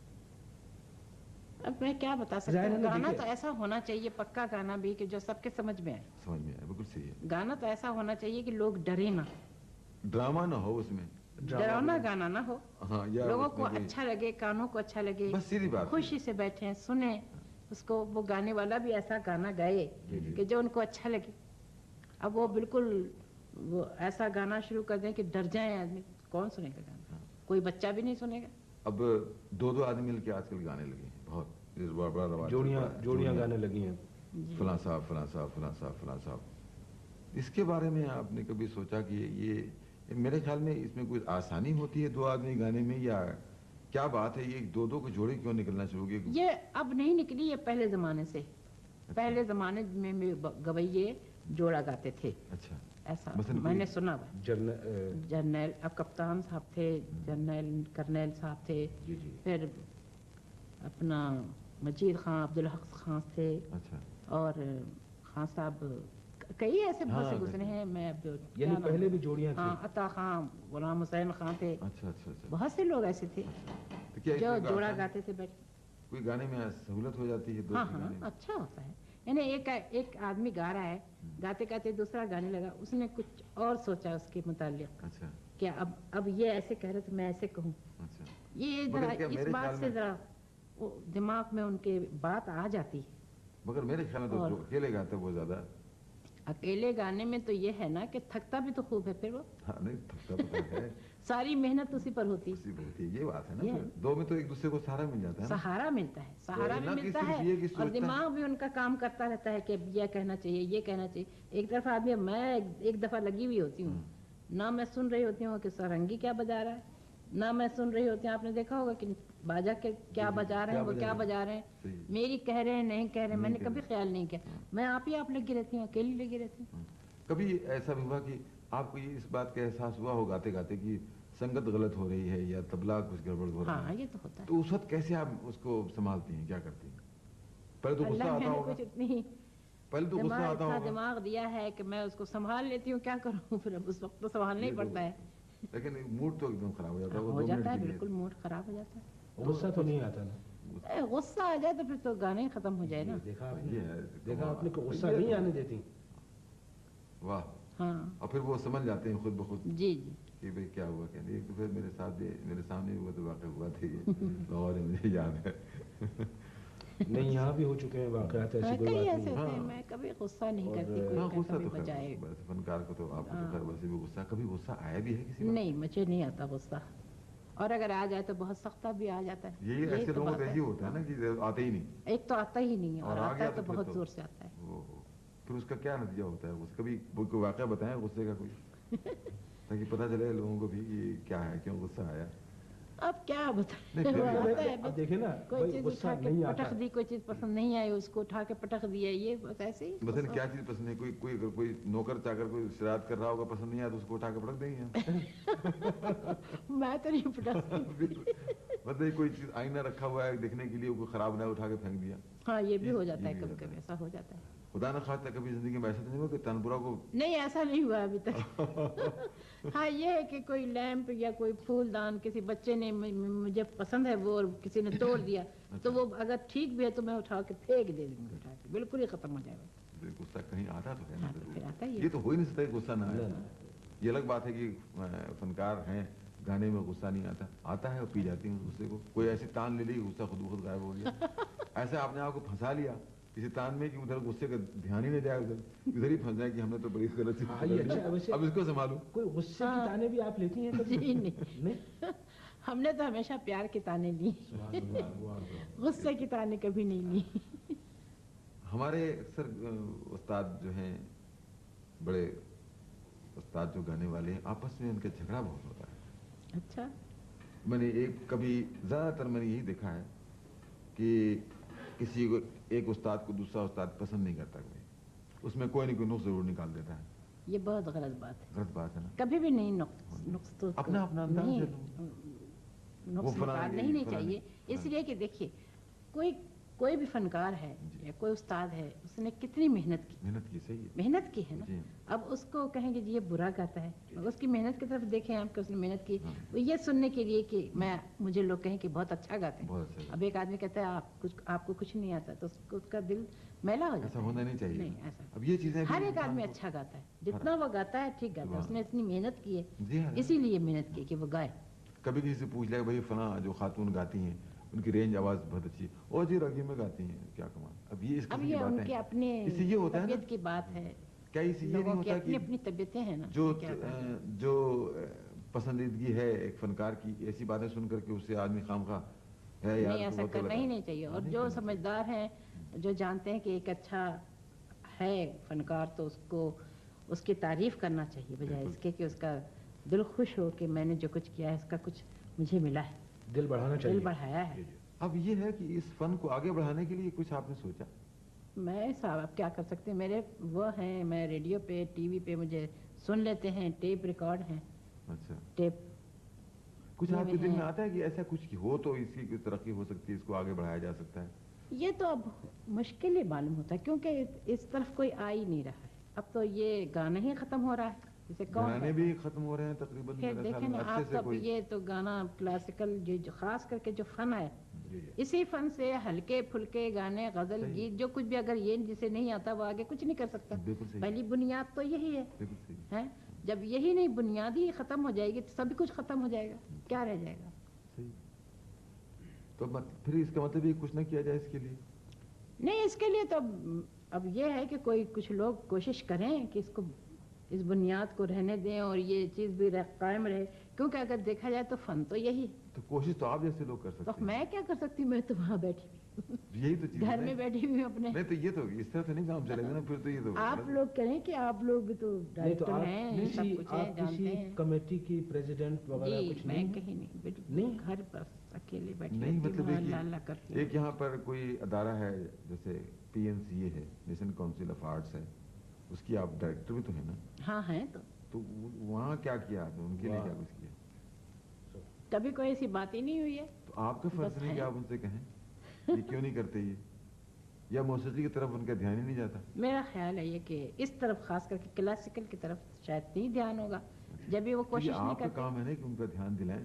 اب میں کیا بتا سکتا ہوں، گانا تو ایسا ہونا چاہیے پکا گانا بھی کہ جو سب کے سمجھ میں آئے، بالکل صحیح ہے، گانا تو ایسا ہونا چاہیے کہ لوگ ڈرے نہ، ڈرامہ نہ ہو اس میں، ڈراؤنا گانا نہ ہو، لوگوں کو اچھا لگے، کانوں کو اچھا لگے، خوشی سے بیٹھیں سنیں اس کو، وہ گانے والا بھی ایسا گانا گائے کہ جو ان کو اچھا لگے۔ اب وہ بالکل وہ ایسا گانا شروع کر دیں کہ ڈر جائیں آدمی، کون سنے گا گانا، کوئی بچہ بھی نہیں سنے گا۔ اب 2 آدمی مل کے آج کل گانے لگے ہیں، بہت بڑا رواج، جوڑیاں گانے لگی ہیں، فلاں صاحب فلاں صاحب فلاں صاحب فلاں صاحب، اس کے بارے میں آپ نے کبھی سوچا کہ یہ میرے خیال میں اس میں کوئی آسانی ہوتی ہے 2 آدمی گانے میں، یا کیا بات ہے، یہ 2 کو جوڑے کیوں نکلنا شروع کیے؟ یہ اب نہیں نکلی، یہ پہلے زمانے سے، پہلے زمانے میں گویے جوڑا گاتے تھے، اچھا ایسا میں نے سنا ہوا، جرنیل اب کپتان صاحب تھے، جرنیل کرنیل صاحب تھے، پھر اپنا مجید خان عبدالحق خان تھے، اور खान साहब कई ऐसे बहुत से हाँ, गुजरे हैं। मैं अब क्या यानी नाम- पहले भी जोड़ियां हाँ, थी। अता खान, गुलाम हुसैन खान थे, अच्छा अच्छा अच्छा। बहुत से लोग ऐसे थे तो क्या जो इसमें जोड़ा आसान- गाते थे बैठ। कोई गाने में सहूलत हो जाती है दो हाँ तीन हाँ, गाने में? अच्छा होता है। यानी एक आदमी गा रहा है, गाते गाते दूसरा गाने लगा, उसने कुछ और सोचा उसके मुतालिक, अच्छा क्या अब ये ऐसे कह रहे तो मैं ऐसे कहूँ, अच्छा। ये मगर जरा क्या इस मेरे बात ख्याल से में- जरा वो दिमाग में उनके बात आ जाती है। मगर मेरे ख्याल में तो और- जो अकेले गाते हैं वो ज्यादा। अकेले गाने में तो ये है ना कि थकता भी तो खूब है फिर वो, हाँ नहीं थकता तो है। सारी मेहनत उसी पर होती है, उसी बहुत ही ये बात है ना, ये- फिर दो में तो एक दूसरे को सहारा मिल जाता है ना। सहारा मिलता है, सहारा भी ना कि मिलता सिर्फ है ये कि और सोचता है। दिमाग भी उनका काम करता रहता है कि अब ये कहना चाहिए, ये कहना चाहिए। एक दफा आदमी, मैं एक दफा लगी हुई होती हूँ, ना मैं सुन रही होती हूँ कि सारंगी क्या बजा रहा है, ना मैं सुन रही होती हूँ, आपने देखा होगा कि बाजा के क्या जी, बजा रहे हैं, वो क्या बजा रहे हैं, सही। मेरी कह रहे हैं नहीं कह रहे हैं, नहीं मैंने कह कभी रहे। ख्याल नहीं किया। मैं आप लगी रहती हूँ, अकेली लगी रहती हूँ। कभी ऐसा भी हुआ कि आपको ये इस बात का एहसास हुआ हो गाते गाते कि संगत गलत हो रही है या तबला कुछ गड़बड़ हो रहा हाँ, है, ये तो होता है। तो उस वक्त कैसे आप उसको संभालती हैं, क्या करती हैं? पहले तो गुस्सा अल्लाह आता मैंने होगा, कुछ इतनी पहले तो गुस्सा दिमाग आता इतना होगा, दिमाग दिया है कि मैं उसको संभाल लेती हूँ, क्या करूँ फिर अब उस वक्त तो संभालना ही ये तो- पड़ता है। लेकिन मूड तो एकदम खराब हो जाता है वो हो 2 मिनट जाता है, के लिए। बिल्कुल मूड खराब हो जाता है। गुस्सा तो नहीं आता ना। गुस्सा आ जाए तो फिर तो गाने ही खत्म हो जाए ना। ये देखा ये आपने, है, देखा आपने कि गुस्सा ये नहीं तो- आने देती। वाह। हाँ और फिर वो समझ जाते हैं खुद ब खुद जी जी। कि भाई क्या हुआ क्या नहीं। एक तो फिर मेरे साथ भी, मेरे सामने भी वो तो वाकई हुआ था ये लाहौर में, मुझे याद है। नहीं, यहाँ भी हो चुके हैं वाकयात, ऐसी कोई कई बात ऐसे नहीं। होते हैं, हाँ। मैं कभी गुस्सा नहीं और- करती, हाँ कोई गुस्सा कभी तो खैर बजाए। वैसे फनकार को तो आपको तो हाँ। खैर वैसे भी गुस्सा, कभी गुस्सा आया भी है किसी बात? नहीं, मुझे नहीं आता गुस्सा, और अगर आ जाए तो बहुत सख्ता भी आ जाता है। यही ऐसे तो लोगों बात को यही होता है ना कि आते ही नहीं, एक तो आता ही नहीं है, और आ आता गया है तो फिर बहुत जोर से आता है। वो फिर उसका क्या नतीजा होता है? उसका भी कोई वाकया बताएं गुस्से का कोई, ताकि पता चले लोगों को भी कि क्या है, क्यों गुस्सा आया। अब क्या नहीं, बताएं, फिर वो भी- आता है अब बस। देखे ना, कोई भाई चीज गुस्सा उठा के नहीं आता पटक दी, कोई चीज पसंद नहीं आई उसको उठा के पटक दिया, ये बस ऐसे ही बस गुस्सा। क्या चीज पसंद है? कोई कोई अगर कोई नौकर चाकर कोई शरारत कर रहा होगा, पसंद नहीं आया तो उसको उठा के पटक देंगे। मैं तो नहीं पटकती। मतलब कोई चीज आईना रखा हुआ है देखने के लिए, वो खराब ना उठा के फेंक दिया। हाँ, ये भी ये- हो जाता ये है, भी कभी होता कभी है। ऐसा हो जाता है। खुदा न खास्ता कभी जिंदगी में ऐसा तो नहीं हुआ कि तानपुरा को नहीं, ऐसा नहीं हुआ अभी तक। हाँ, ये है कि कोई लैंप या कोई फूलदान किसी बच्चे ने मुझे पसंद है वो, और किसी ने तोड़ दिया तो वो अगर ठीक भी है तो मैं उठा के फेंक दे दूंगी, उठा के बिल्कुल ही खत्म हो जाएगा। गुस्सा कहीं आता तो है ना हाँ, तो जरूर। फिर आता ही है। ये तो हो ही नहीं सकता कि गुस्सा ना आए। ना। ये अलग बात है कि फनकार हैं, गाने में गुस्सा नहीं आता, आता है और पी जाती हूँ गुस्से को। कोई ऐसी तान ले ली गुस्सा खुद ब खुद गायब हो गया। ऐसे आपने आपको फंसा लिया किसी तान में कि उधर गुस्से का ध्यान ही नहीं जाए, उधर ही फंस जाए कि हमने तो बड़ी गलत चीज हाँ, ये कर ली। अच्छा, वैसे- अब इसको संभालू। कोई गुस्से हाँ। की ताने भी आप लेती हैं कभी? जी नहीं, नहीं। हमने तो हमेशा प्यार की ताने ली, वाह, वाह, वाह, वाह। गुस्से की ताने कभी नहीं ली। हमारे अक्सर उस्ताद जो हैं, बड़े उस्ताद जो गाने वाले हैं, आपस में उनका झगड़ा बहुत होता है। अच्छा, मैंने कभी ज़्यादातर मैंने यही देखा है कि किसी को एक उस्ताद को दूसरा उस्ताद पसंद नहीं करता, कोई उसमें कोई ना कोई नुक्स जरूर निकाल देता है। ये बहुत गलत बात है, गलत बात है ना। कभी भी नहीं। नुक्स तो अपना अपना अंदाज नहीं, है नुक्स वो फलाने निकालने के- ही नहीं फलाने- चाहिए। फलाने। इसलिए कि देखिए, कोई भी फनकार है जी। या कोई उस्ताद है, उसने कितनी मेहनत की, मेहनत की, सही है। मेहनत की है ना। जी। अब उसको कहेंगे जी ये बुरा गाता है, मगर उसकी मेहनत की तरफ देखें आप कि उसने मेहनत की, हाँ। वो ये सुनने के लिए कि मुझे लोग कहें कि बहुत अच्छा गाते हैं। बहुत अच्छा। अब एक आदमी कहता है आपको कुछ नहीं आता, तो उसका दिल मैला हो जाता ऐसा है। होना नहीं चाहिए। नहीं, ऐसा अब ये चीजें हर भी एक आदमी इंसान को- अच्छा गाता है, जितना वो गाता है ठीक गाता है, वाह। उसने इतनी मेहनत की जी है, हाँ। इसीलिए मेहनत की कि वो गाए। कभी किसी से पूछ लिया भाई फला जो खातून गाती हैं उनकी रेंज आवाज बहुत अच्छी है, और जी रागी में गाती हैं, क्या कमाल। अब ये इस अब किस्म ये की बात उनके है। अपने इससे ये होता है ना, तबीयत की बात है, क्या इससे ये नहीं लोगों की होता अपनी कि अपनी तबीयतें हैं ना। जो क्या करें? जो पसंदीदगी है एक फनकार की, ऐसी बातें सुन करके उससे आदमी खामखा है यार नहीं, तो ऐसा वो तो करना लगा। ही नहीं चाहिए। और नहीं जो करना चाहिए। समझदार हैं, जो जानते हैं कि एक अच्छा है फनकार, तो उसकी तारीफ करना चाहिए, बजाय बिल्कुल। इसके कि उसका दिल खुश हो कि मैंने जो कुछ किया है इसका कुछ मुझे मिला है, दिल बढ़ाना चाहिए। दिल बढ़ाया है। अब ये है कि इस फन को आगे बढ़ाने के लिए कुछ आपने सोचा? मैं साहब अब क्या कर सकते हैं, मेरे वो हैं, मैं रेडियो पे टीवी पे मुझे सुन लेते हैं, टेप रिकॉर्ड हैं, अच्छा, टेप कुछ ये आपके में दिल में है। आता है कि ऐसा कुछ हो तो इसकी कोई तरक्की हो सकती है, इसको आगे बढ़ाया जा सकता है? یہ تو اب مشکل ہی معلوم ہوتا ہے کیونکہ اس طرف کوئی آ ہی نہیں رہا ہے. اب تو یہ گانا ہی ختم ہو رہا ہے. جیسے کون گانے بھی ختم ہو رہے ہیں تقریباً پھر میرے خیال دیکھیں میں نا عرصے آپ سے تو کوئی. یہ تو گانا کلاسیکل جو خاص کر کے جو فن ہے جی جی اسی فن سے ہلکے پھلکے گانے غزل صحیح. گیت جو کچھ بھی اگر یہ جسے نہیں آتا وہ آگے کچھ نہیں کر سکتا. بالکل صحیح. پہلی بنیاد تو یہی ہے. بالکل صحیح. ہیں جب یہی نہیں بنیاد ہی ختم ہو جائے گی تو سب کچھ ختم ہو جائے گا. کیا رہ جائے گا؟ صحیح. تو پھر اس کا مطلب یہ کچھ نہ کیا جائے اس کے لیے. نہیں اس کے لیے تو اب یہ ہے کہ کوئی کچھ لوگ کوشش کریں کہ اس کو اس بنیاد کو رہنے دیں اور یہ چیز بھی قائم رہے کیونکہ اگر دیکھا جائے تو فن تو یہی ہے. تو کوشش تو آپ جیسے لوگ کر تو سکتے ہیں. میں کیا کر سکتی ہوں؟ میں تو وہاں بیٹھی ہوئی یہی تو چیز گھر میں بیٹھی ہوئی ہوں اپنے. نہیں تو یہ تو اس طرح تو نہیں کام چلے گا نا. پھر تو یہ تو آپ لوگ کریں کہ آپ لوگ بھی تو نہیں تو ڈائریکٹر آپ ہیں سب کچھ ہیں آپ جانتے کسی ہیں. کمیٹی کی پریزیڈنٹ وغیرہ جی کچھ میں نہیں کہیں نہیں بالکل نہیں؟ گھر پر اکیلے بیٹھی نہیں رہتی مطلب ہوں ہے اللہ کہ اللہ کرتی ہوں. ایک یہاں پر کوئی ادارہ ہے جیسے PNCA ہے نیشنل کاؤنسل آف آرٹس ہے اس کی آپ ڈائریکٹر بھی تو ہیں نا. ہاں ہیں تو وہاں کیا کیا آپ نے ان کے لیے کیا کچھ کیا. کبھی کوئی ایسی بات ہی نہیں ہوئی ہے. تو آپ کا فرض نہیں کہ آپ ان سے کہیں یہ کیوں نہیں کرتے یہ یا موسیقی کی طرف ان کا دھیان ہی نہیں جاتا. میرا خیال ہے یہ کہ اس طرف خاص کر کے کلاسیکل کی طرف شاید نہیں دھیان ہوگا جب بھی وہ تو کوشش یہ نہیں آپ کا کرتے. کام ہے نا کہ ان کا دھیان دلائیں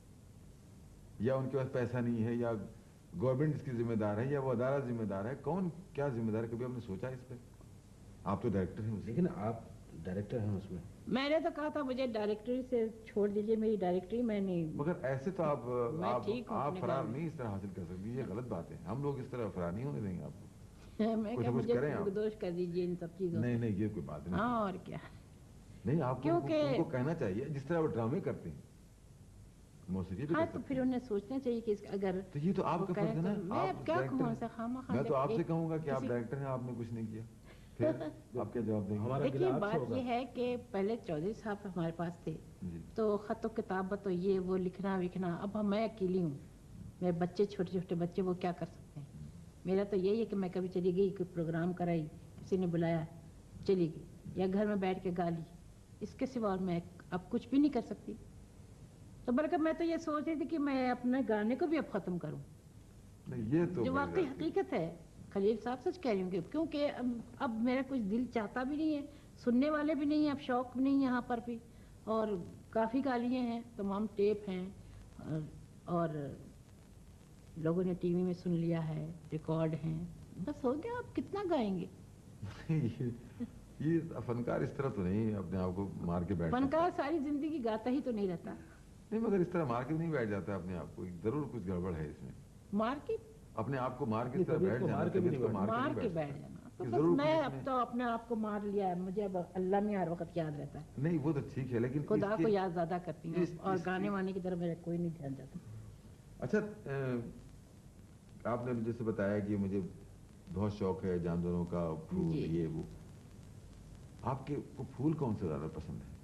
یا ان کے پاس پیسہ نہیں ہے یا گورنمنٹ اس کی ذمہ دار ہے یا وہ ادارہ ذمہ دار ہے. کون کیا ذمہ دار ہے کبھی آپ نے سوچا اس پہ. آپ تو ڈائریکٹر ہیں اس لیکن آپ ڈائریکٹر ہیں اس میں. میں نے تو کہا تھا مجھے ڈائریکٹری سے چھوڑ دیجئے میری ڈائریکٹری میں نہیں. مگر ایسے تو میں ٹھیک ہوں آپ اپنے فرار گھر میں. نہیں اس طرح حاصل کر سکتی. یہ غلط بات ہے. ہم لوگ اس طرح فرار نہیں ہونے دیں گے آپ کو. میں کچھ کیا نہ کچھ مجھے کریں آپ. دوش کر دیجئے ان سب چیزوں سے. نہیں نہیں یہ کوئی بات نہیں. ہاں اور کیا. نہیں آپ کو کیونکہ ان کو کہنا چاہیے جس طرح وہ ڈرامے کرتے ہیں موسیقی بھی ہاں کر تو سکتے پھر ہیں. انہیں سوچنا چاہیے کہ اگر تو یہ تو آپ وہ کا کریں فرض ہے تو نا. میں اب کیا کہوں ان سے خواہ میں تو آپ سے کہوں گا کہ آپ ڈائریکٹر ہیں آپ نے کچھ نہیں کیا. پھر آپ کیا جواب دیں گے. ہمارا دیکھیے گلہ آپ سے بات ہوگا. یہ ہے کہ پہلے چودھری صاحب ہمارے پاس تھے جی تو خط و کتابت و یہ وہ لکھنا وکھنا. اب میں اکیلی ہوں. میرے بچے چھوٹے چھوٹے بچے وہ کیا کر سکتے ہیں. میرا تو یہی ہے کہ میں کبھی چلی گئی کوئی پروگرام کرائی کسی نے بلایا چلی گئی یا گھر میں بیٹھ کے گا لی. اس کے سوا اور میں اب کچھ بھی نہیں کر سکتی. تو بلکہ میں تو یہ سوچ رہی تھی کہ میں اپنے گانے کو بھی اب ختم کروں نہیں یہ تو جو بڑی واقعی بات ہے. حقیقت ہے. خلیل صاحب سچ کہہ رہی ہوں کیونکہ اب میرا کچھ دل چاہتا بھی نہیں ہے. سننے والے بھی نہیں ہیں اب شوق بھی نہیں ہے یہاں پر بھی. اور کافی گالیاں ہیں تمام ٹیپ ہیں اور لوگوں نے ٹی وی میں سن لیا ہے ریکارڈ ہیں. بس ہو گیا. آپ کتنا گائیں گے. یہ فنکار اس طرح تو نہیں اپنے آپ کو مار کے بیٹھ فنکار ساری زندگی گاتا ہی تو نہیں رہتا. نہیں مگر اس طرح مار کے نہیں بیٹھ جاتا اپنے آپ کو. ضرور کچھ گڑبڑ ہے اس میں. مار کے اپنے آپ کو مار کے اس نہیں، طرح طبیعت بیٹھ کو جانا. مار کے بھی طبیعت کو نہیں مار کے نہیں بیٹھ بیٹھ جانا. تو کہ بس ضرور میں کچھ اس اب میں- تو اپنے آپ کو مار لیا ہے. مجھے اب اللہ میں ہر وقت یاد رہتا ہے. نہیں وہ تو ٹھیک ہے لیکن خدا اس کے- کو یاد زیادہ کرتی ہوں اور اس گانے کی- وانے کی طرف میرا کوئی نہیں دھیان جاتا. اچھا آپ نے جیسے بتایا کہ مجھے بہت شوق ہے جانوروں کا پھول جی. یہ وہ. آپ کے کو پھول کون سے زیادہ پسند ہے.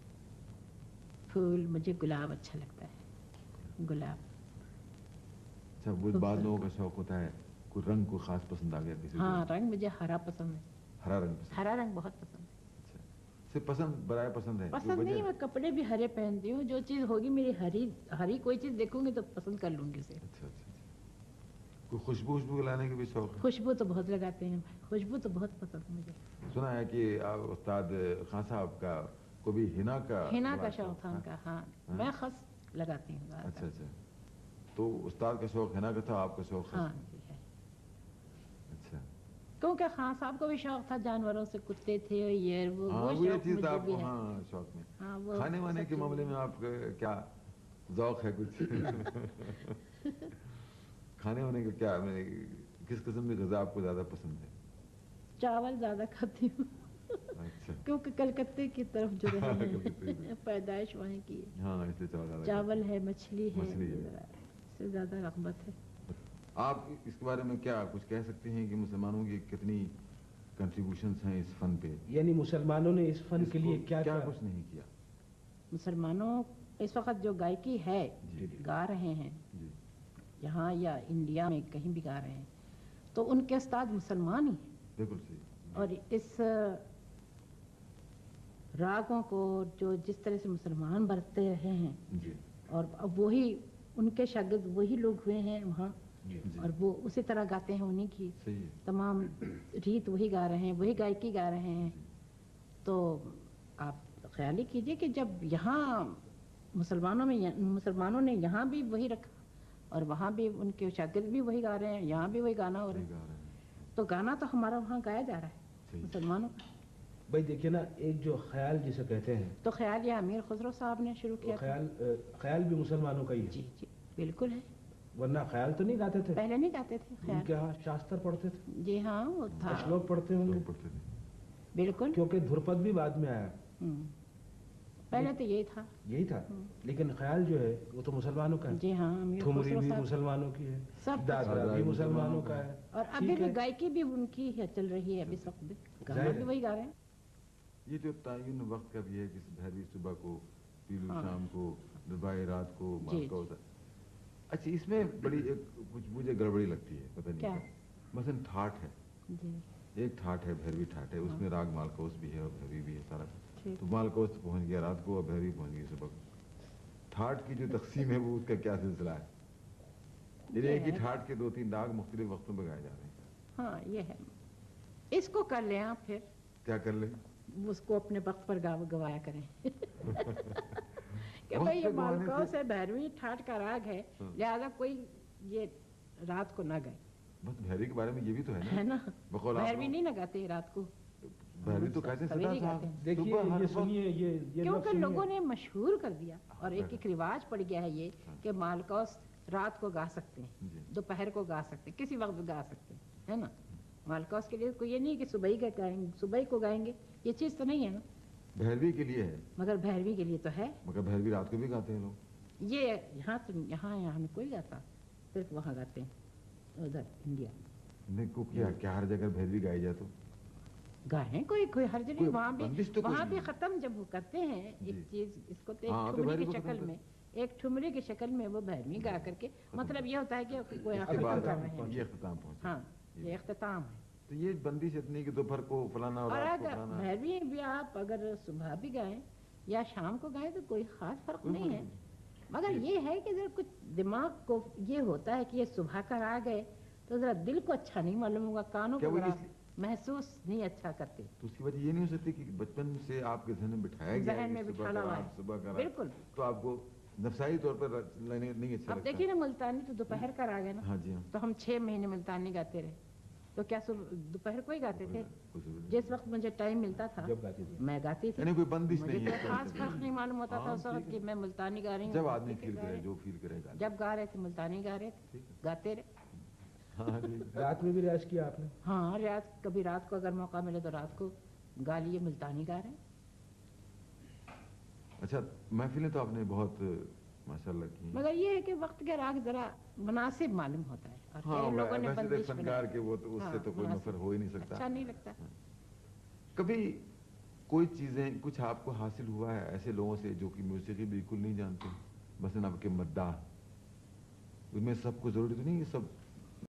پھول مجھے گلاب اچھا لگتا ہے. گلاب. اچھا وہ بعض لوگوں کا شوق ہوتا ہے کوئی رنگ کو خاص پسند آ گیا کسی کو. ہاں رنگ مجھے ہرا پسند ہے. ہرا رنگ پسند. ہرا رنگ بہت پسند ہے. اچھا صرف پسند برائے پسند ہے. کوئی پسند وجہ؟ نہیں. میں کپڑے بھی ہرے پہنتی ہوں. جو چیز ہوگی میری ہری کوئی چیز دیکھوں گی تو پسند کر لوں گی اسے. اچھا اچھا اچھا. کوئی خوشبو لانے کے بھی شوق ہے. خوشبو تو بہت لگاتے ہیں. خوشبو تو بہت پسند ہے مجھے. سنا ہے کہ استاد خان صاحب کا کو بھی حنا کا حنا بڑا کا شوق تھا ان کا. ہاں میں خس لگاتی ہوں زیادہ اچھا تر. اچھا. تو استاد کا شوق حنا کا تھا آپ کا شوق ہاں خاص. جی ہے. اچھا کیونکہ خان صاحب کو بھی شوق تھا جانوروں سے. کتے تھے یہ وہ ہاں وہ یہ شوق چیز مجھے آپ بھی کو ہے. ہاں شوق میں. ہاں وہ کھانے وانے سب کے چیزیں معاملے میں آپ کا کیا ذوق ہے کچھ. کھانے وانے کا کیا کس قسم کی غذا آپ کو زیادہ پسند ہے. چاول زیادہ کھاتی ہوں. اچھا کیونکہ کلکتے کی طرف جو رہے کلکتے ہیں پیدائش وہیں کی ہے. ہاں اس لیے چاول زیادہ چاول ہے مچھلی ہے مچھلی ہے. اس سے زیادہ رغبت ہے. آپ اس کے بارے میں کیا کچھ کہہ سکتے ہیں کہ مسلمانوں کی کتنی کنٹریبیوشنس ہیں اس فن پہ. یعنی مسلمانوں نے اس فن کے لیے کیا کیا کچھ نہیں کیا. مسلمانوں اس وقت جو گائکی ہے جی گا رہے ہیں جی یہاں یا انڈیا میں کہیں بھی گا رہے ہیں تو ان کے استاد مسلمان ہی ہیں. بالکل صحیح. اور اس راگوں کو جو جس طرح سے مسلمان برتتے رہے ہیں جی اور اب وہی ان کے شاگرد وہی لوگ ہوئے ہیں وہاں اور وہ اسی طرح گاتے ہیں, انہیں کی صحیح ہے. تمام ریت وہی گا رہے ہیں, وہی گائکی گا رہے ہیں. تو آپ خیال ہی کیجئے کہ جب یہاں مسلمانوں نے یہاں بھی وہی رکھا اور وہاں بھی ان کے شاگرد بھی وہی گا رہے ہیں, یہاں بھی وہی گانا ہو رہا صحیح ہے, گا رہے ہیں. تو گانا تو ہمارا وہاں گایا جا رہا ہے صحیح. مسلمانوں کا. بھائی دیکھیے نا, ایک جو خیال جسے کہتے ہیں, تو خیال یہ امیر خسرو صاحب نے شروع کیا تھا. خیال بھی مسلمانوں کا ہی ہے. جی جی بالکل ہے. ورنہ خیال تو نہیں گاتے تھے, پہلے نہیں گاتے تھے ان خیال. کے ہاں شاستر پڑھتے تھے, جی ہاں وہ تھا اشلوک پڑھتے ہوں گے, لوگ پڑھتے تھے. بالکل. کیونکہ دھرپد بھی بعد میں آیا, پہلے تو یہی تھا. یہی تھا. لیکن خیال جو ہے وہ تو مسلمانوں کا ہے. جی ہاں امیر ٹھمری خسرو بھی صاحب مسلمانوں کی ہے, سب دادرا بھی مسلمانوں کا ہے. اور ابھی بھی گائکی بھی ان کی ہے, چل رہی ہے ابھی اس وقت بھی, گانا بھی وہی گا رہے ہیں. یہ جو تعین وقت کا بھی ہے, جس بھیروی صبح کو, پیلو شام کو, ربائی رات کو, مالکا ہوتا ہے. اچھا اس میں بڑی ایک کچھ مجھے گڑبڑی لگتی ہے, پتہ نہیں کیا. مثلا ٹھاٹ ہے, ایک ٹھاٹ ہے, بھیروی ٹھاٹ ہے, اس میں راگ مالکوس بھی ہے اور بھیروی بھی ہے سارا. تو مالکوس پہنچ گیا رات کو اور بھیروی پہنچ گئی صبح کو. ٹھاٹ کی جو تقسیم ہے وہ اس کا کیا سلسلہ ہے؟ یہ ہے کہ ٹھاٹ کے 2-3 راگ مختلف وقتوں پہ گائے جا رہے ہیں. ہاں یہ ہے, اس کو کر لیں آپ, پھر کیا کر لیں؟ اس کو اپنے وقت پر گوایا کریں کہ بھئی یہ مالکوس ہے, بھیروی ٹھاٹ کا راگ ہے, لہذا کوئی یہ رات کو نہ گائے. بس بھیروی کے بارے میں یہ بھی تو ہے نا, بقول بھیروی نہیں نہ گاتے رات کو, بھیروی تو کہتے ہیں سویرے گاتے ہیں. دیکھیے یہ سنیے, یہ کیونکہ لوگوں نے مشہور کر دیا اور ایک رواج پڑ گیا ہے یہ کہ مالکوس رات کو گا سکتے ہیں, دوپہر کو گا سکتے ہیں, کسی وقت گا سکتے ہیں, ہے نا. مالکوس کے لیے کوئی یہ نہیں کہ صبح کو گائیں گے, یہ چیز تو نہیں ہے نا. بھیروی کے لیے ہے, مگر بھیروی کے لیے تو ہے. مگر بھیروی رات کو بھی گاتے ہیں لوگ. یہ یہاں میں کوئی گاتا, صرف وہاں گاتے ہیں ادھر انڈیا. کیا ہر جگہ بھیروی گائی جائے تو گائیں, کوئی ہر جگہ, وہاں بھی ختم جب وہ کرتے ہیں ایک چیز, اس کو ٹھمری کی شکل میں, ایک ٹھمری کی شکل میں وہ بھیروی گا کر کے, مطلب یہ ہوتا ہے کہ کوئی ختم کر رہے ہیں. یہ اختتام پہنچا. ہاں یہ اختتام ہے. تو یہ بندش اتنی کہ دوپہر کو فلانا اور رات کو فلانا. بھیروی بھی آپ اگر صبح بھی گائیں یا شام کو گائیں تو کوئی خاص فرق نہیں ہے, مگر یہ ہے کہ ذرا کچھ دماغ کو یہ ہوتا ہے کہ یہ صبح کا راگ ہے تو ذرا دل کو اچھا نہیں معلوم ہوگا, کانوں کو محسوس نہیں اچھا کرتے. تو اس کی وجہ یہ نہیں ہو سکتی کہ بچپن سے آپ کے ذہن میں بٹھایا گیا ہے کہ صبح کا راگ, بالکل, تو آپ کو نفسائی طور پر نہیں اچھا لگتا. اب دیکھیے نا, ملتانی تو دوپہر کا راگ ہے نا. ہاں جی ہاں. تو ہم 6 مہینے ملتانی گاتے رہے, تو کیا دوپہر کو ہی گاتے تھے. جس وقت مجھے ٹائم ملتا تھا میں گاتی تھی, کوئی بندش نہیں ہے, مجھے خاص فرق نہیں معلوم ہوتا تھا اس وقت کہ میں ملتانی گا رہی ہوں. جب آدمی فیل کرے, جو فیل کرے گا, جب گا رہے تھے ملتانی گا رہے تھے, گاتے رہے. رات میں بھی ریاض کیا آپ نے؟ ہاں ریاض, کبھی رات کو اگر موقع ملے تو رات کو گا لیے, ملتانی گا رہے ہیں. اچھا محفلیں تو آپ نے بہت ماشاءاللہ کی, مگر یہ ہے کہ وقت کے راگ ذرا مناسب معلوم ہوتا ہے, اور کئی لوگوں نے بندش فنکار کے وہ تو اس سے تو کوئی نفر ہو ہی نہیں سکتا, اچھا نہیں لگتا. کبھی کوئی چیزیں کچھ آپ کو حاصل ہوا ہے ایسے لوگوں سے جو کہ موسیقی بالکل نہیں جانتے, مثلا آپ کے مداح, ان میں سب کو ضروری تو نہیں کہ سب